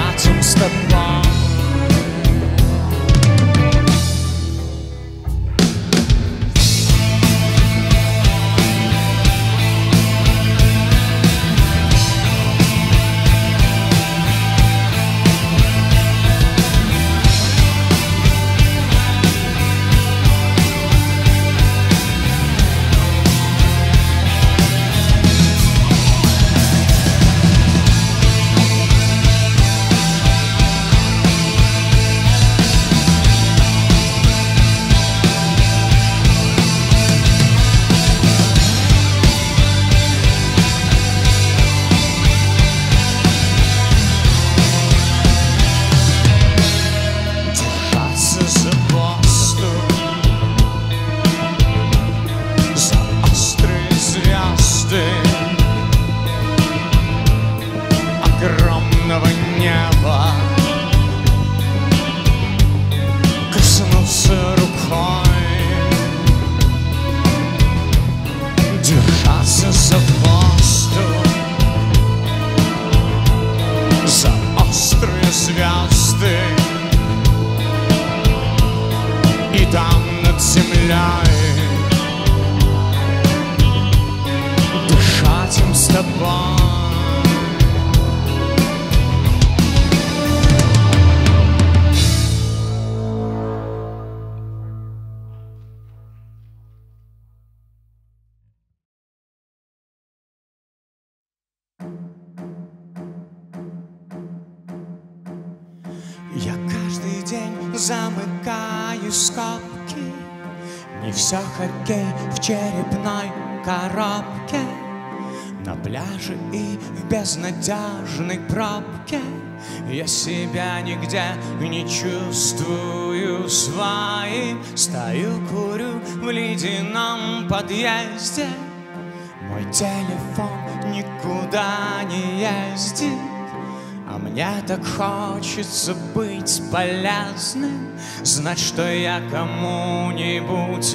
замыкаю скобки. Не все хоккей в черепной коробке. На пляже и в безнадежной пробке я себя нигде не чувствую своим. Стою, курю в ледяном подъезде. Мой телефон никуда не ездит. А мне так хочется быть полезным, знать, что я кому-нибудь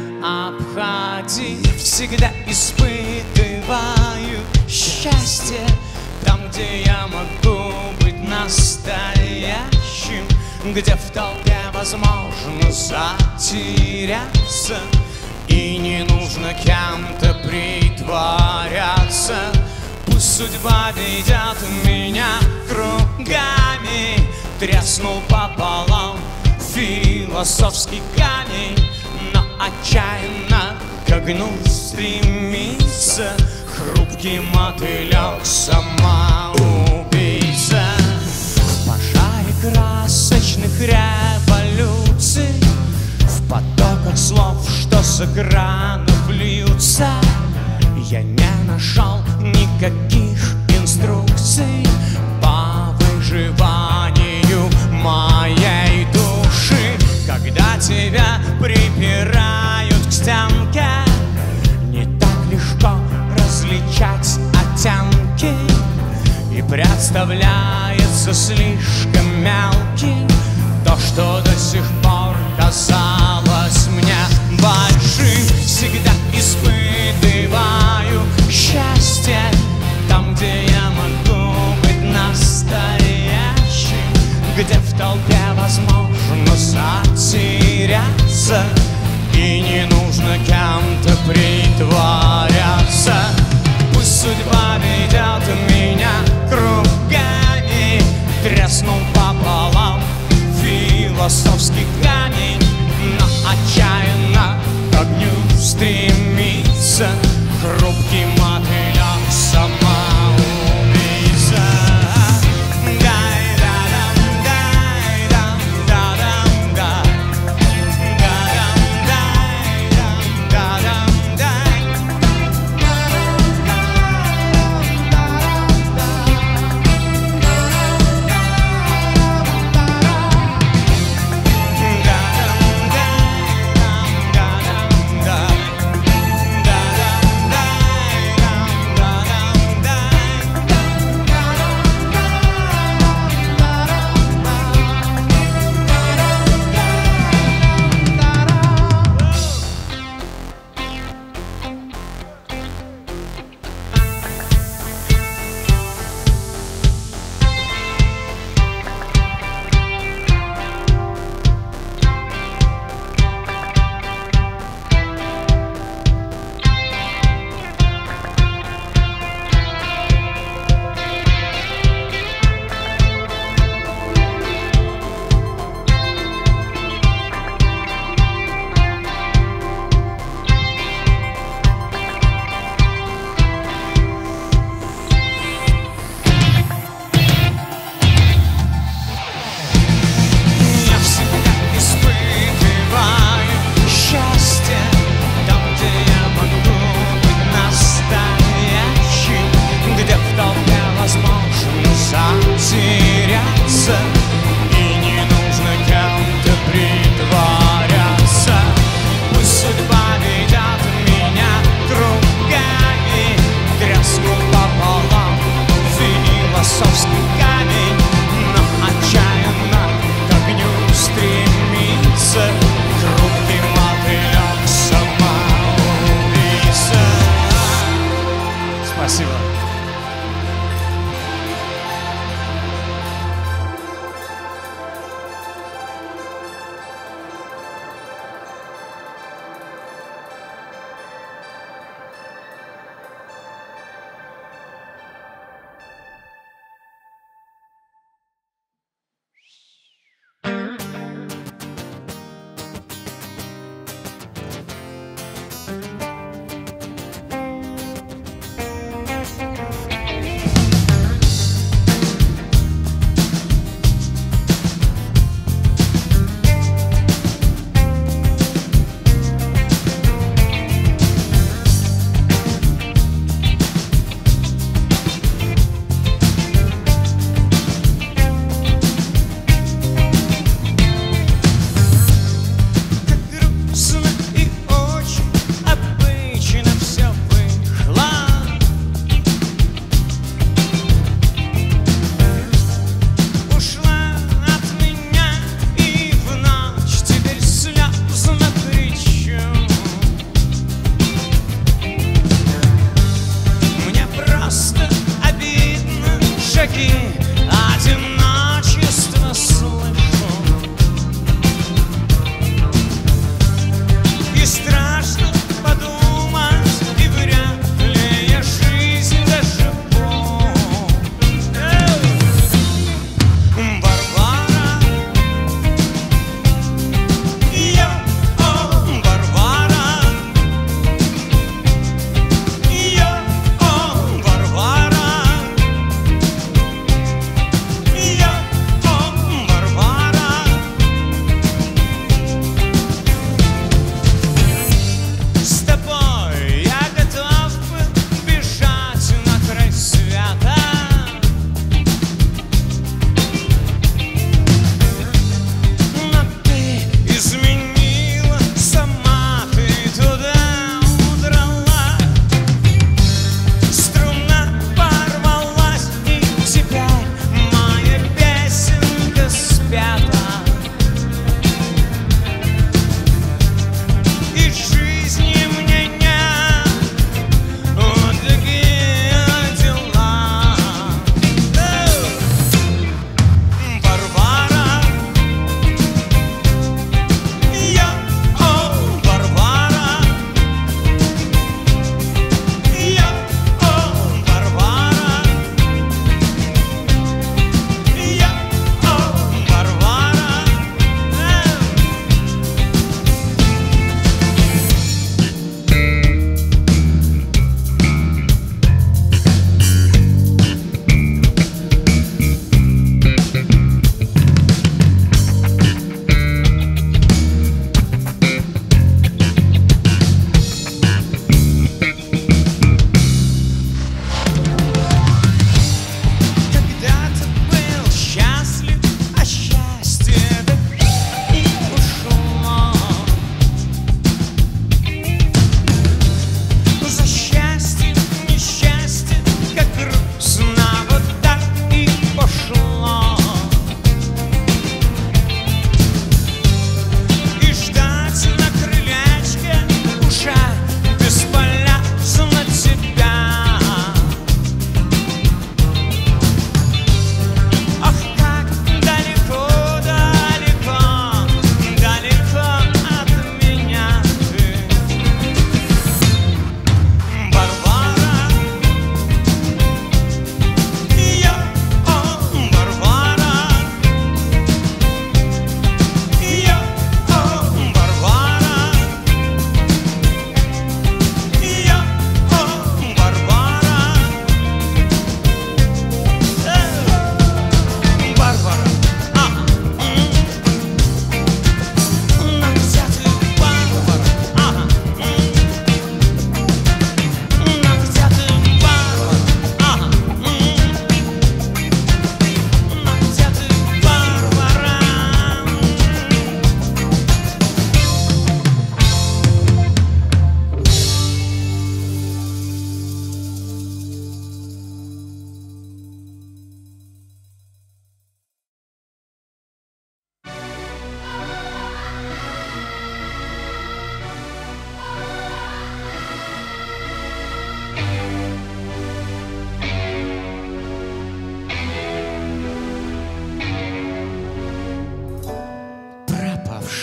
необходим. Всегда испытываю счастье там, где я могу быть настоящим, где в толпе возможно затеряться и не нужно кем-то притворяться. Пусть судьба ведет меня кругами, треснул пополам философский камень, но отчаянно к огню стремится хрупкий мотылек самоубийца. В пожаре красочных революций, в потоках слов, что с экранов льются, я не нашел никаких инструкций по выживанию моей души. Когда тебя припирают к стенке, не так легко различать оттенки, и представляется слишком мелким то, что до сих пор казалось мне большим. Всегда испытываю счастье там, где я могу быть настоящим, где в толпе возможно затеряться и не нужно кем-то притворяться. Пусть судьба ведет меня кругами, треснул пополам философский камень, но отчаянно к огню стремится хрупкий мотылек самоубийца.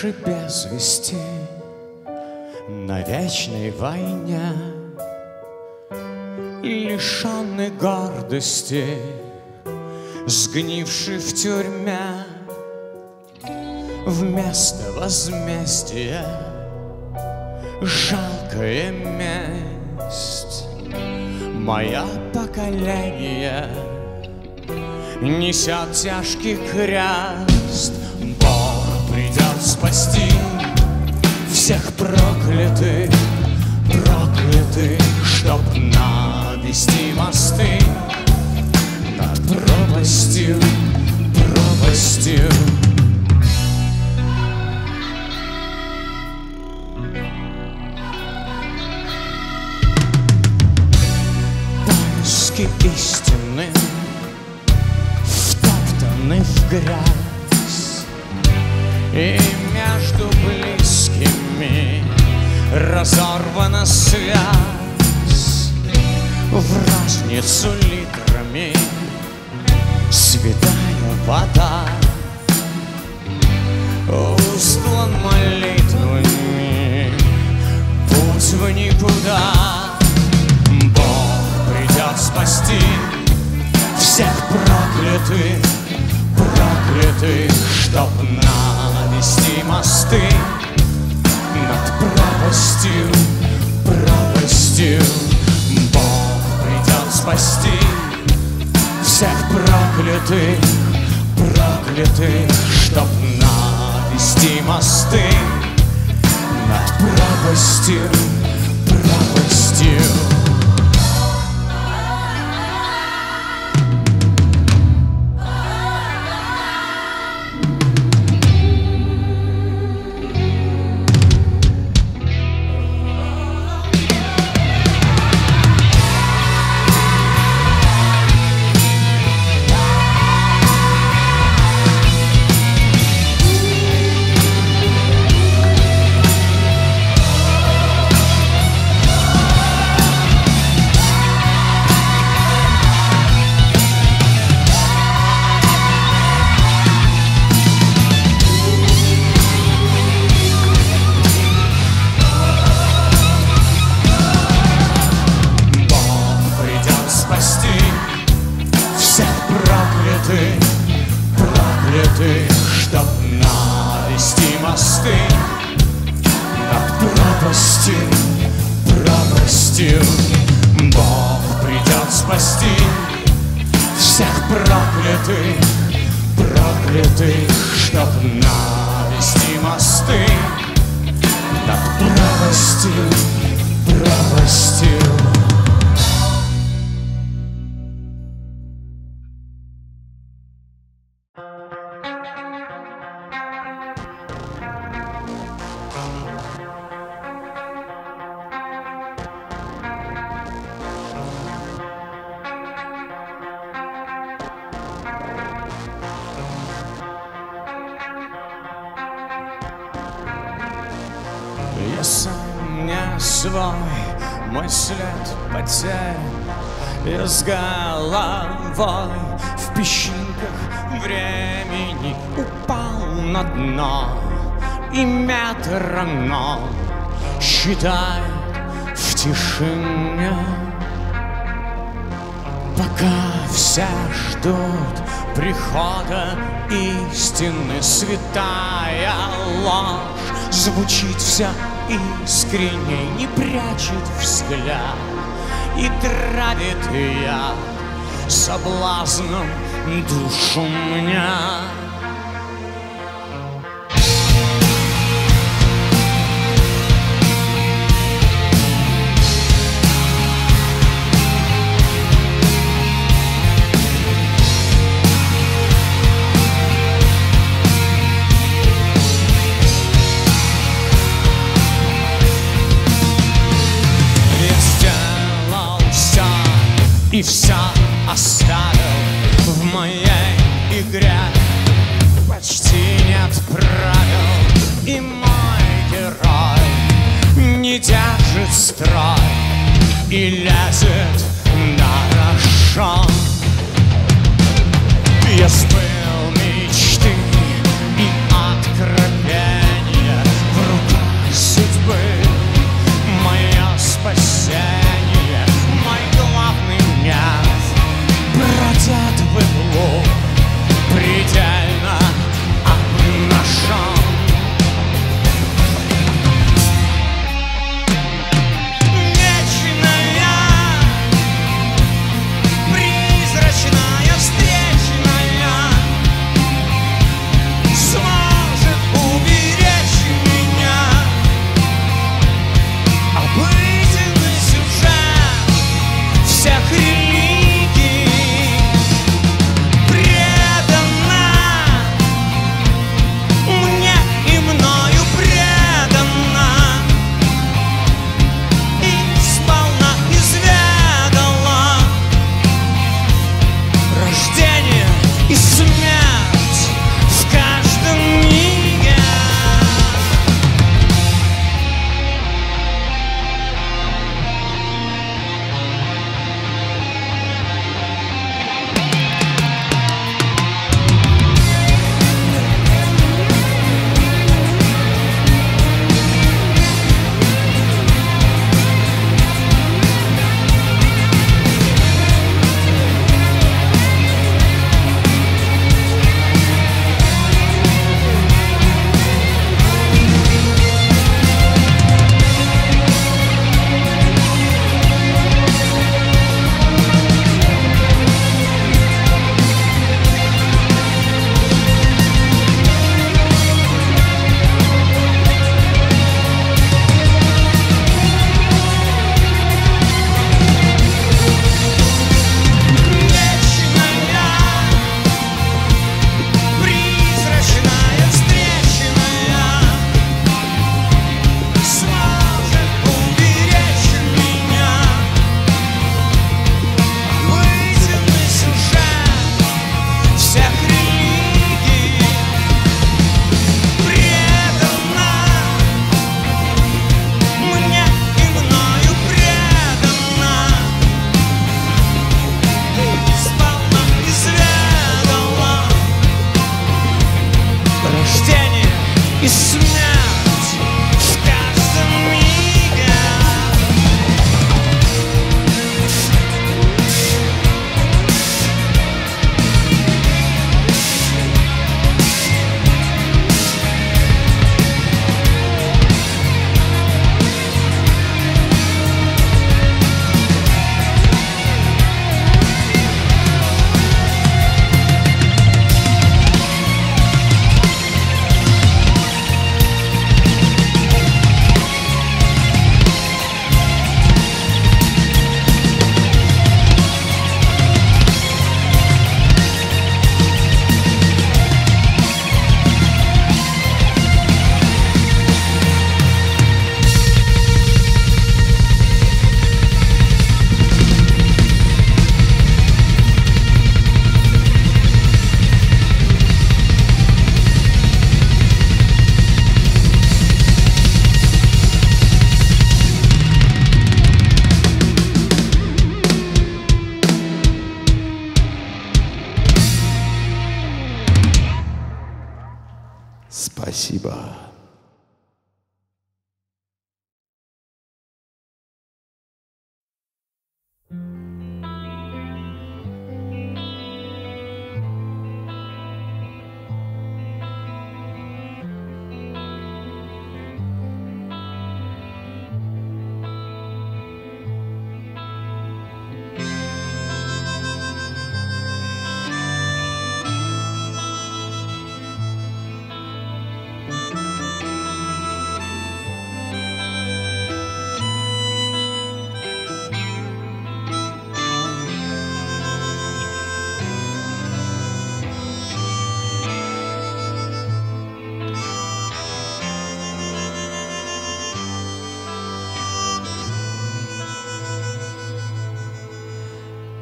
пропавший без вести на вечной войне, лишенный гордости, сгнивший в тюрьме. Вместо возмездия жалкая месть. Мое поколение несет тяжкий крест. Бог придет спасти всех проклятых, проклятых, чтоб навести мосты над пропастью, пропастью. Поиски истины втоптаны в грязь, и между близкими разорвана связь. В разницу литрами святая вода устлан молитвами, путь в никуда. Бог придет спасти всех проклятых, проклятых, чтоб навести мосты над пропастью, пропастью. Бог придет спасти всех проклятых, проклятых, чтоб навести мосты над пропастью, пропастью. Я сам не свой, мой след потерян. Я с головой в песчинках времени упал на дно, и метроном считает в тишине. Пока все ждут прихода истины, святая ложь звучит вся искренне, не прячет взгляд и травит я соблазном душу меня. И все оставил в моей игре. Почти нет правил, и мой герой не держит строй и лезет на рожон. Я сбыл мечты и откровения,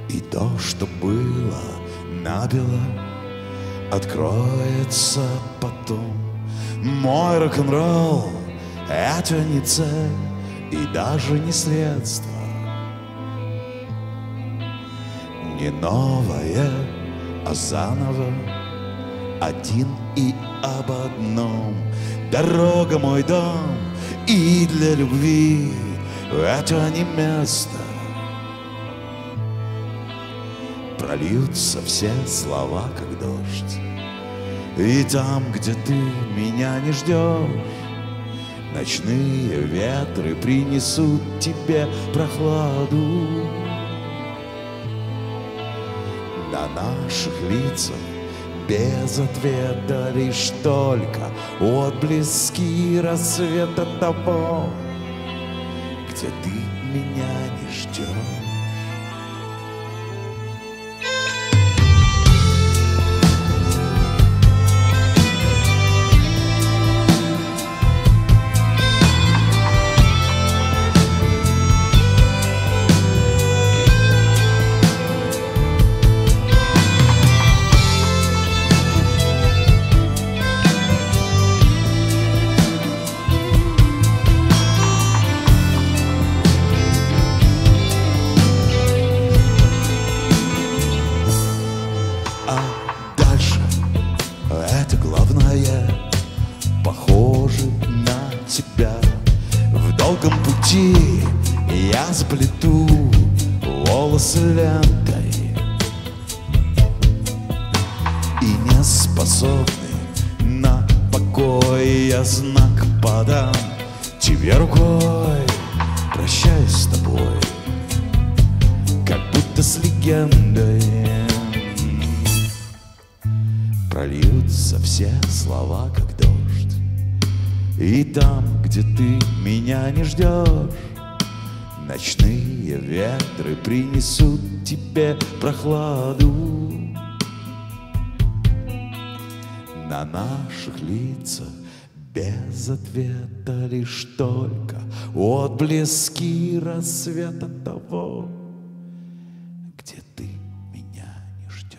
И то, что было набело, откроется потом. Мой рок-н-ролл — это не цель и даже не средство, не новое, а заново, один и об одном. Дорога — мой дом, и для любви это не место. Прольются все слова, как дождь, и там, где ты меня не ждешь, ночные ветры принесут тебе прохладу. На наших лицах без ответа лишь только отблески рассвета того, где ты меня не ждешь. Похоже на тебя. В долгом пути я заплету волосы лентой, и не способный на покой я знак подам тебе рукой. Прощаюсь с тобой, как будто с легендой. Прольются все слова, как дождь, и там, где ты меня не ждешь, ночные ветры принесут тебе прохладу. На наших лицах без ответа лишь только отблески рассвета того, где ты меня не ждешь.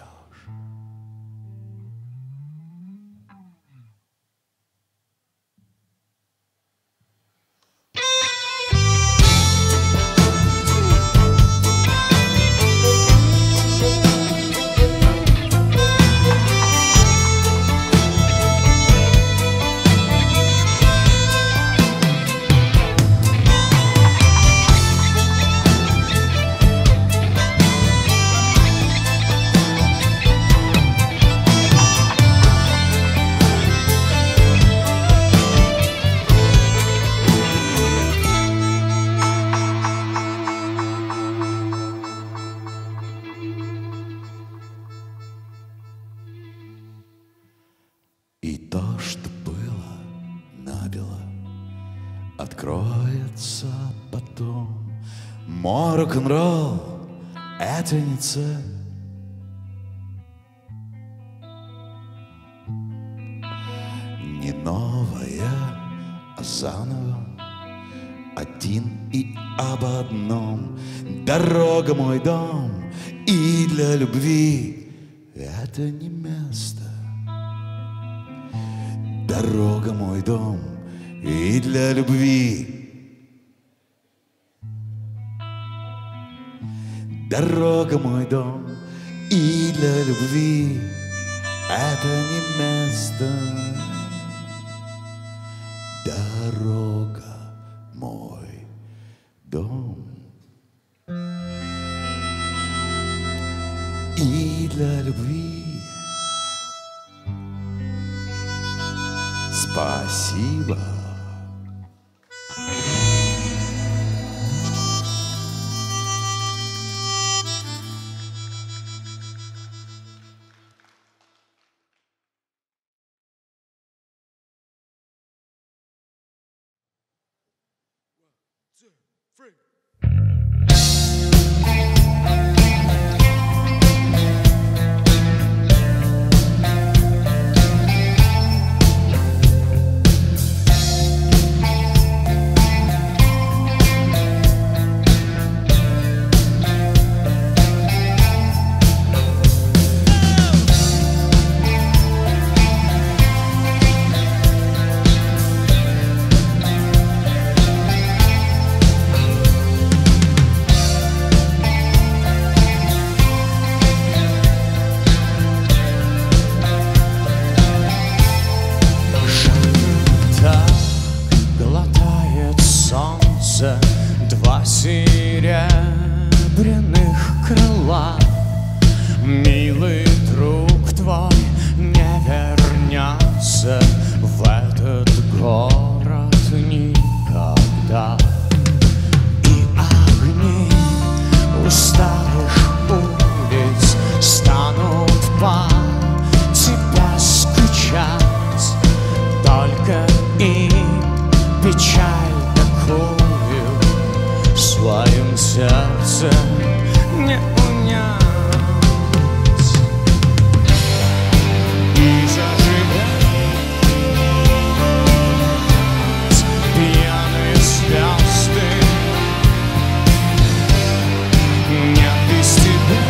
И то, что было набело, откроется потом. Мой рок-н-ролл — это не цель, не новое, а заново, один и об одном. Дорога — мой дом, и для любви это не место. Дорога — мой дом, и для любви. Дорога — мой дом, и для любви это не место. Дорога — мой дом, и для любви. Спасибо. серебряных крылах. Милый друг твой не вернется в этот город никогда. И огни усталых улиц станут по тебя скучать. Только им печаль такую в своем сердце не унять. И зажигать пьяные звезды. Нет, без тебя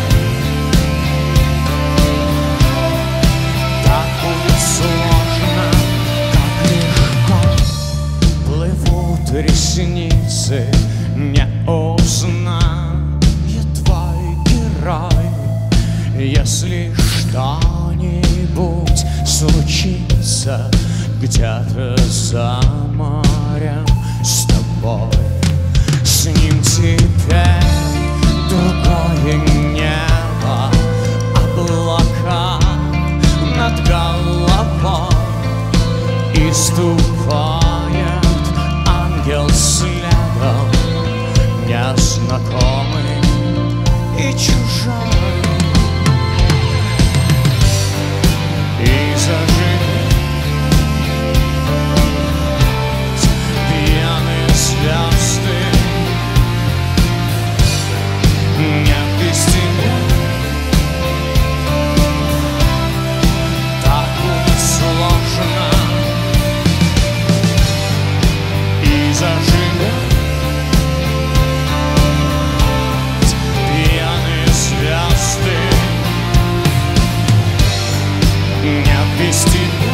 так будет сложно, как легко плывут ресницы. Не узнает твой герой, если что-нибудь случится где-то за морем с тобой. С ним теперь другое небо, облака над головой, и ступает ангел следом, незнакомый и чужой. И зажигать пьяные звезды. Нет, без тебя так будет сложно. И зажигать пьяные звезды. Нет, без тебя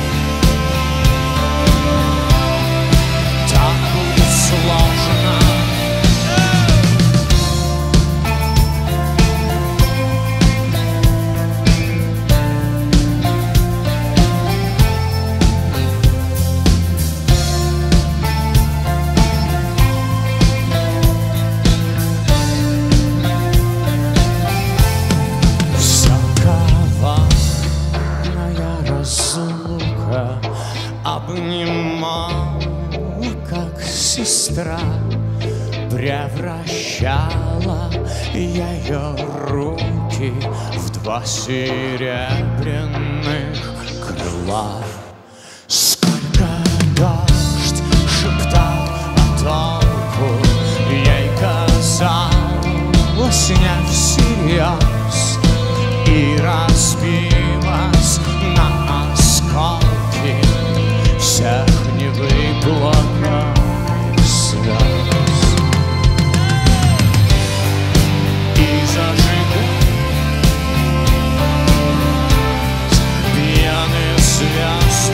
так будет сложно. Обнимала, как сестра, превращала я ее руки в два серебряных крыла. Сколько дождь шептал о толку, ей казалось не всерьез, и разбилась на осколки всех невыплаканных слез. И зажигать пьяные звезды.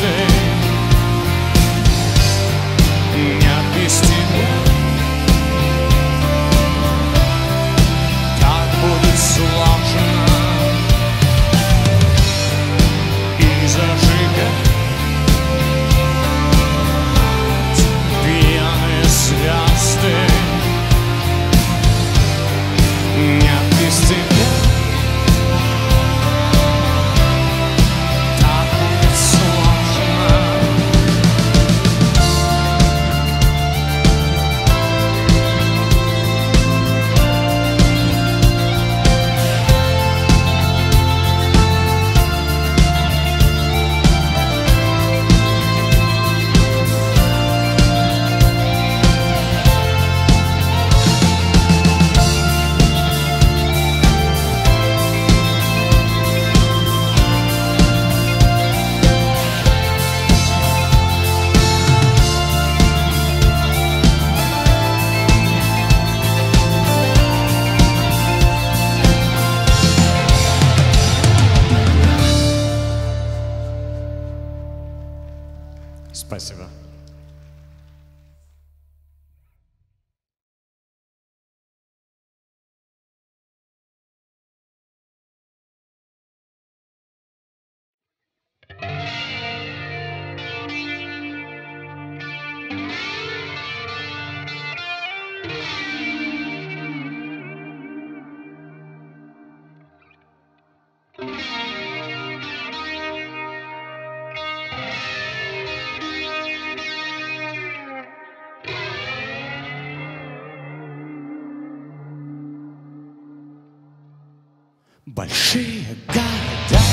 Большие города,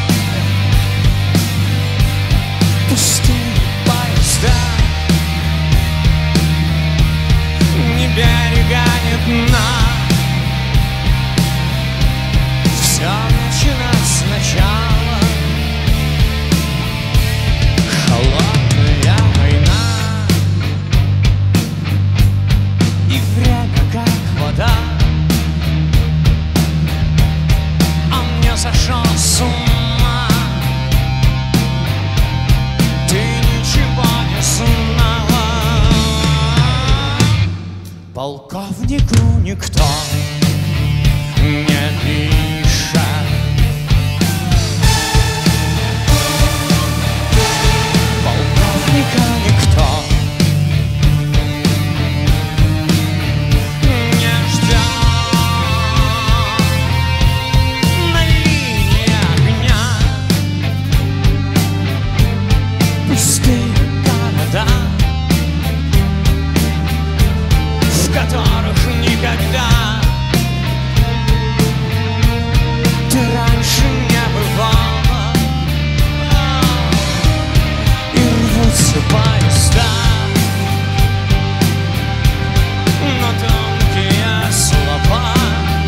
пустые поезда, ни берега, ни дна. Все начинать сначала. Холодная война, и время как вода. Сошел с ума, ты ничего не знала. Полковнику никто не пишет. Полковника никто не ждет. Пустые города, в которых никогда ты раньше не бывала, и рвутся поезда, но тонкие слова.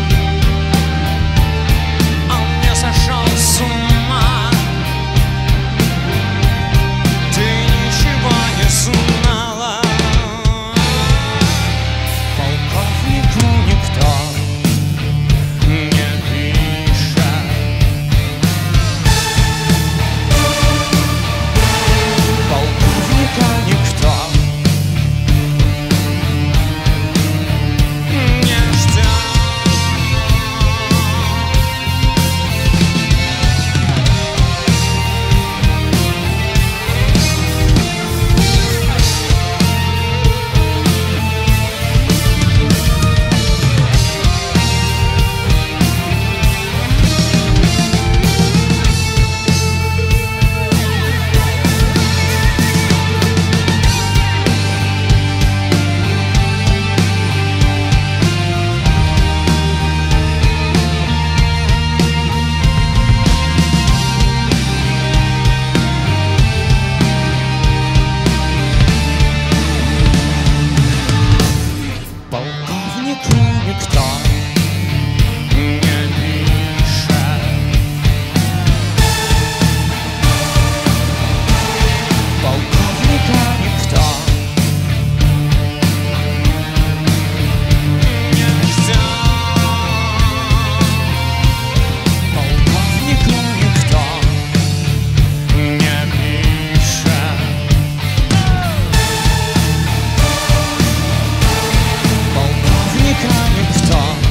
Он не сошел с ума, не знала. Полковнику никто не пишет. Полковника никто не ждет. Полковнику никто не пишет. Полковника никто не ждет. Полковнику никто не пишет. Полковника никто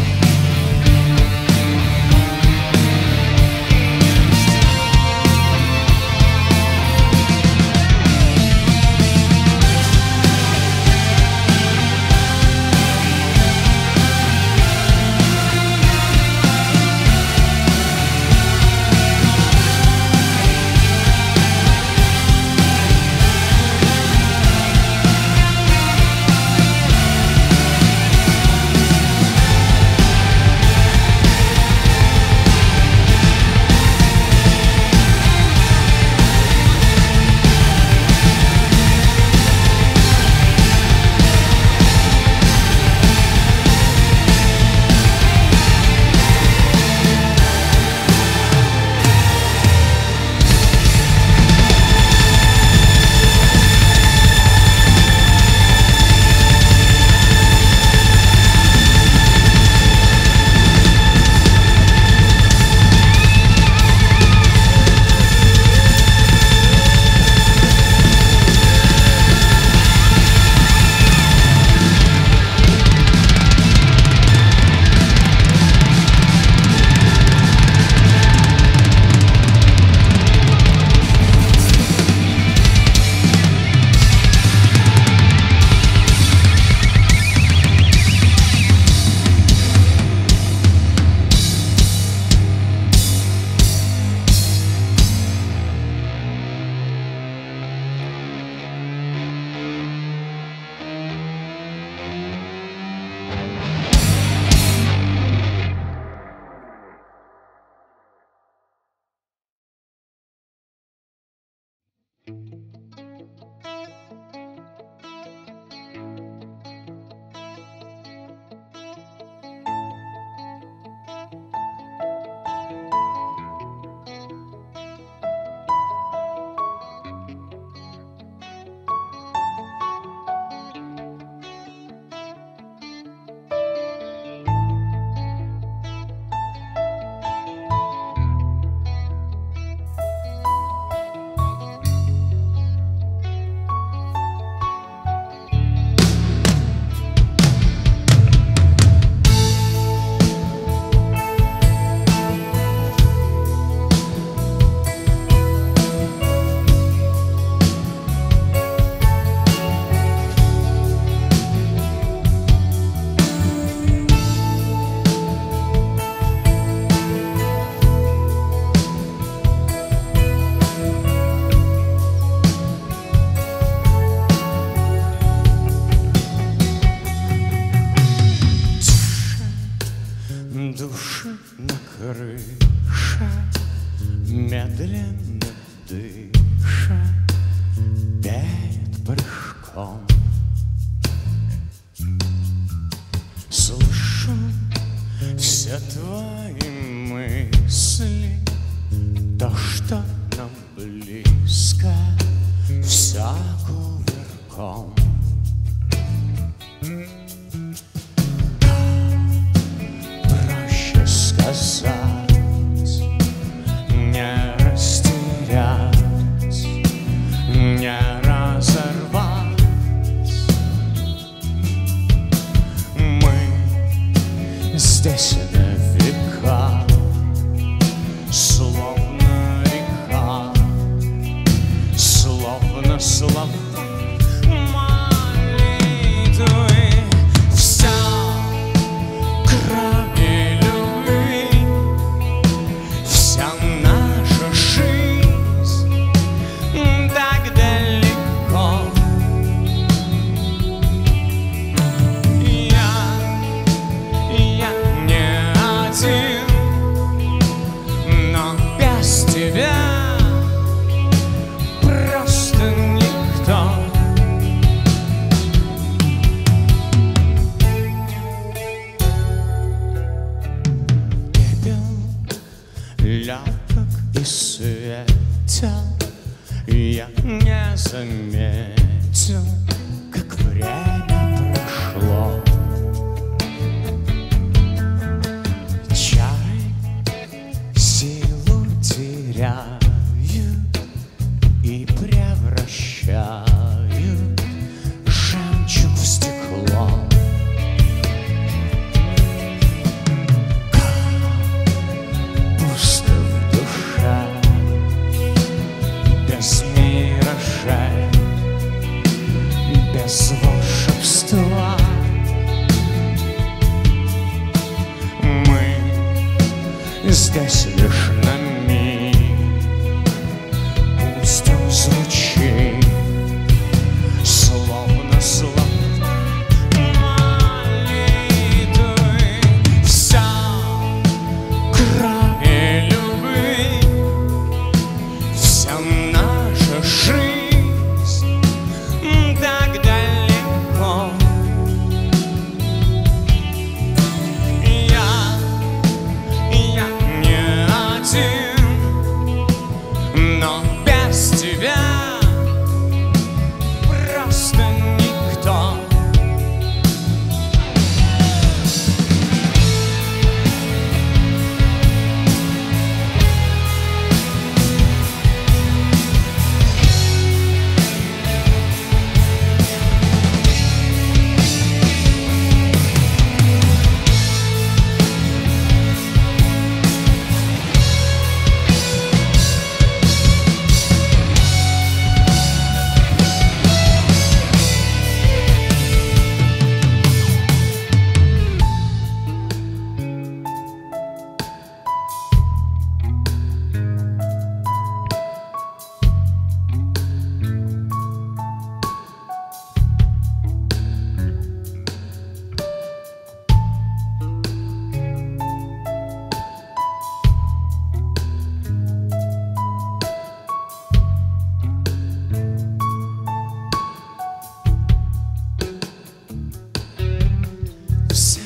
Все твои мысли, то, что нам близко, вся кувырком. Проще сказать, не растерять, не разорвать. Мы здесь на века, словно река, словно слова молитвы. Вся, кроме любви, вся наша жизнь так далеко. Я, я не один, но без тебя просто никто. Пепел, ляпок и светил, я не заметил, как время прошло. Чары силу теряют и превращают жемчуг в стекло. Как пусто в душе, без миражей, без волшебства. Мы здесь лишь на миг, пусть он звучит, словно слова молитвы. Вся, кроме любви, вся наша жизнь так далеко. Я, я не один, но без тебя просто никто. Вся,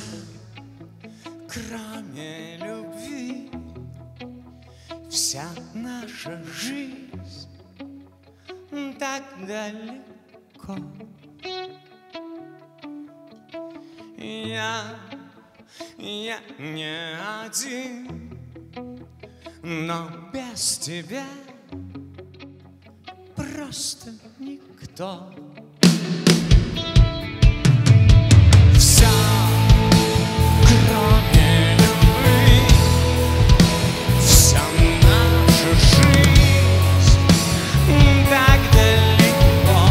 кроме любви, вся наша жизнь так далеко. Я, я не один, но без тебя просто никто. Вся, кроме любви, вся наша жизнь так далеко.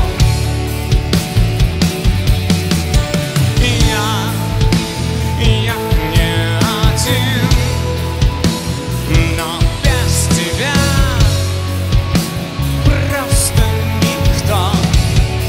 Я, я не один, но без тебя просто никто.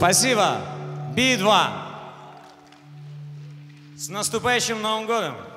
Спасибо. Би два. С наступающим Новым годом!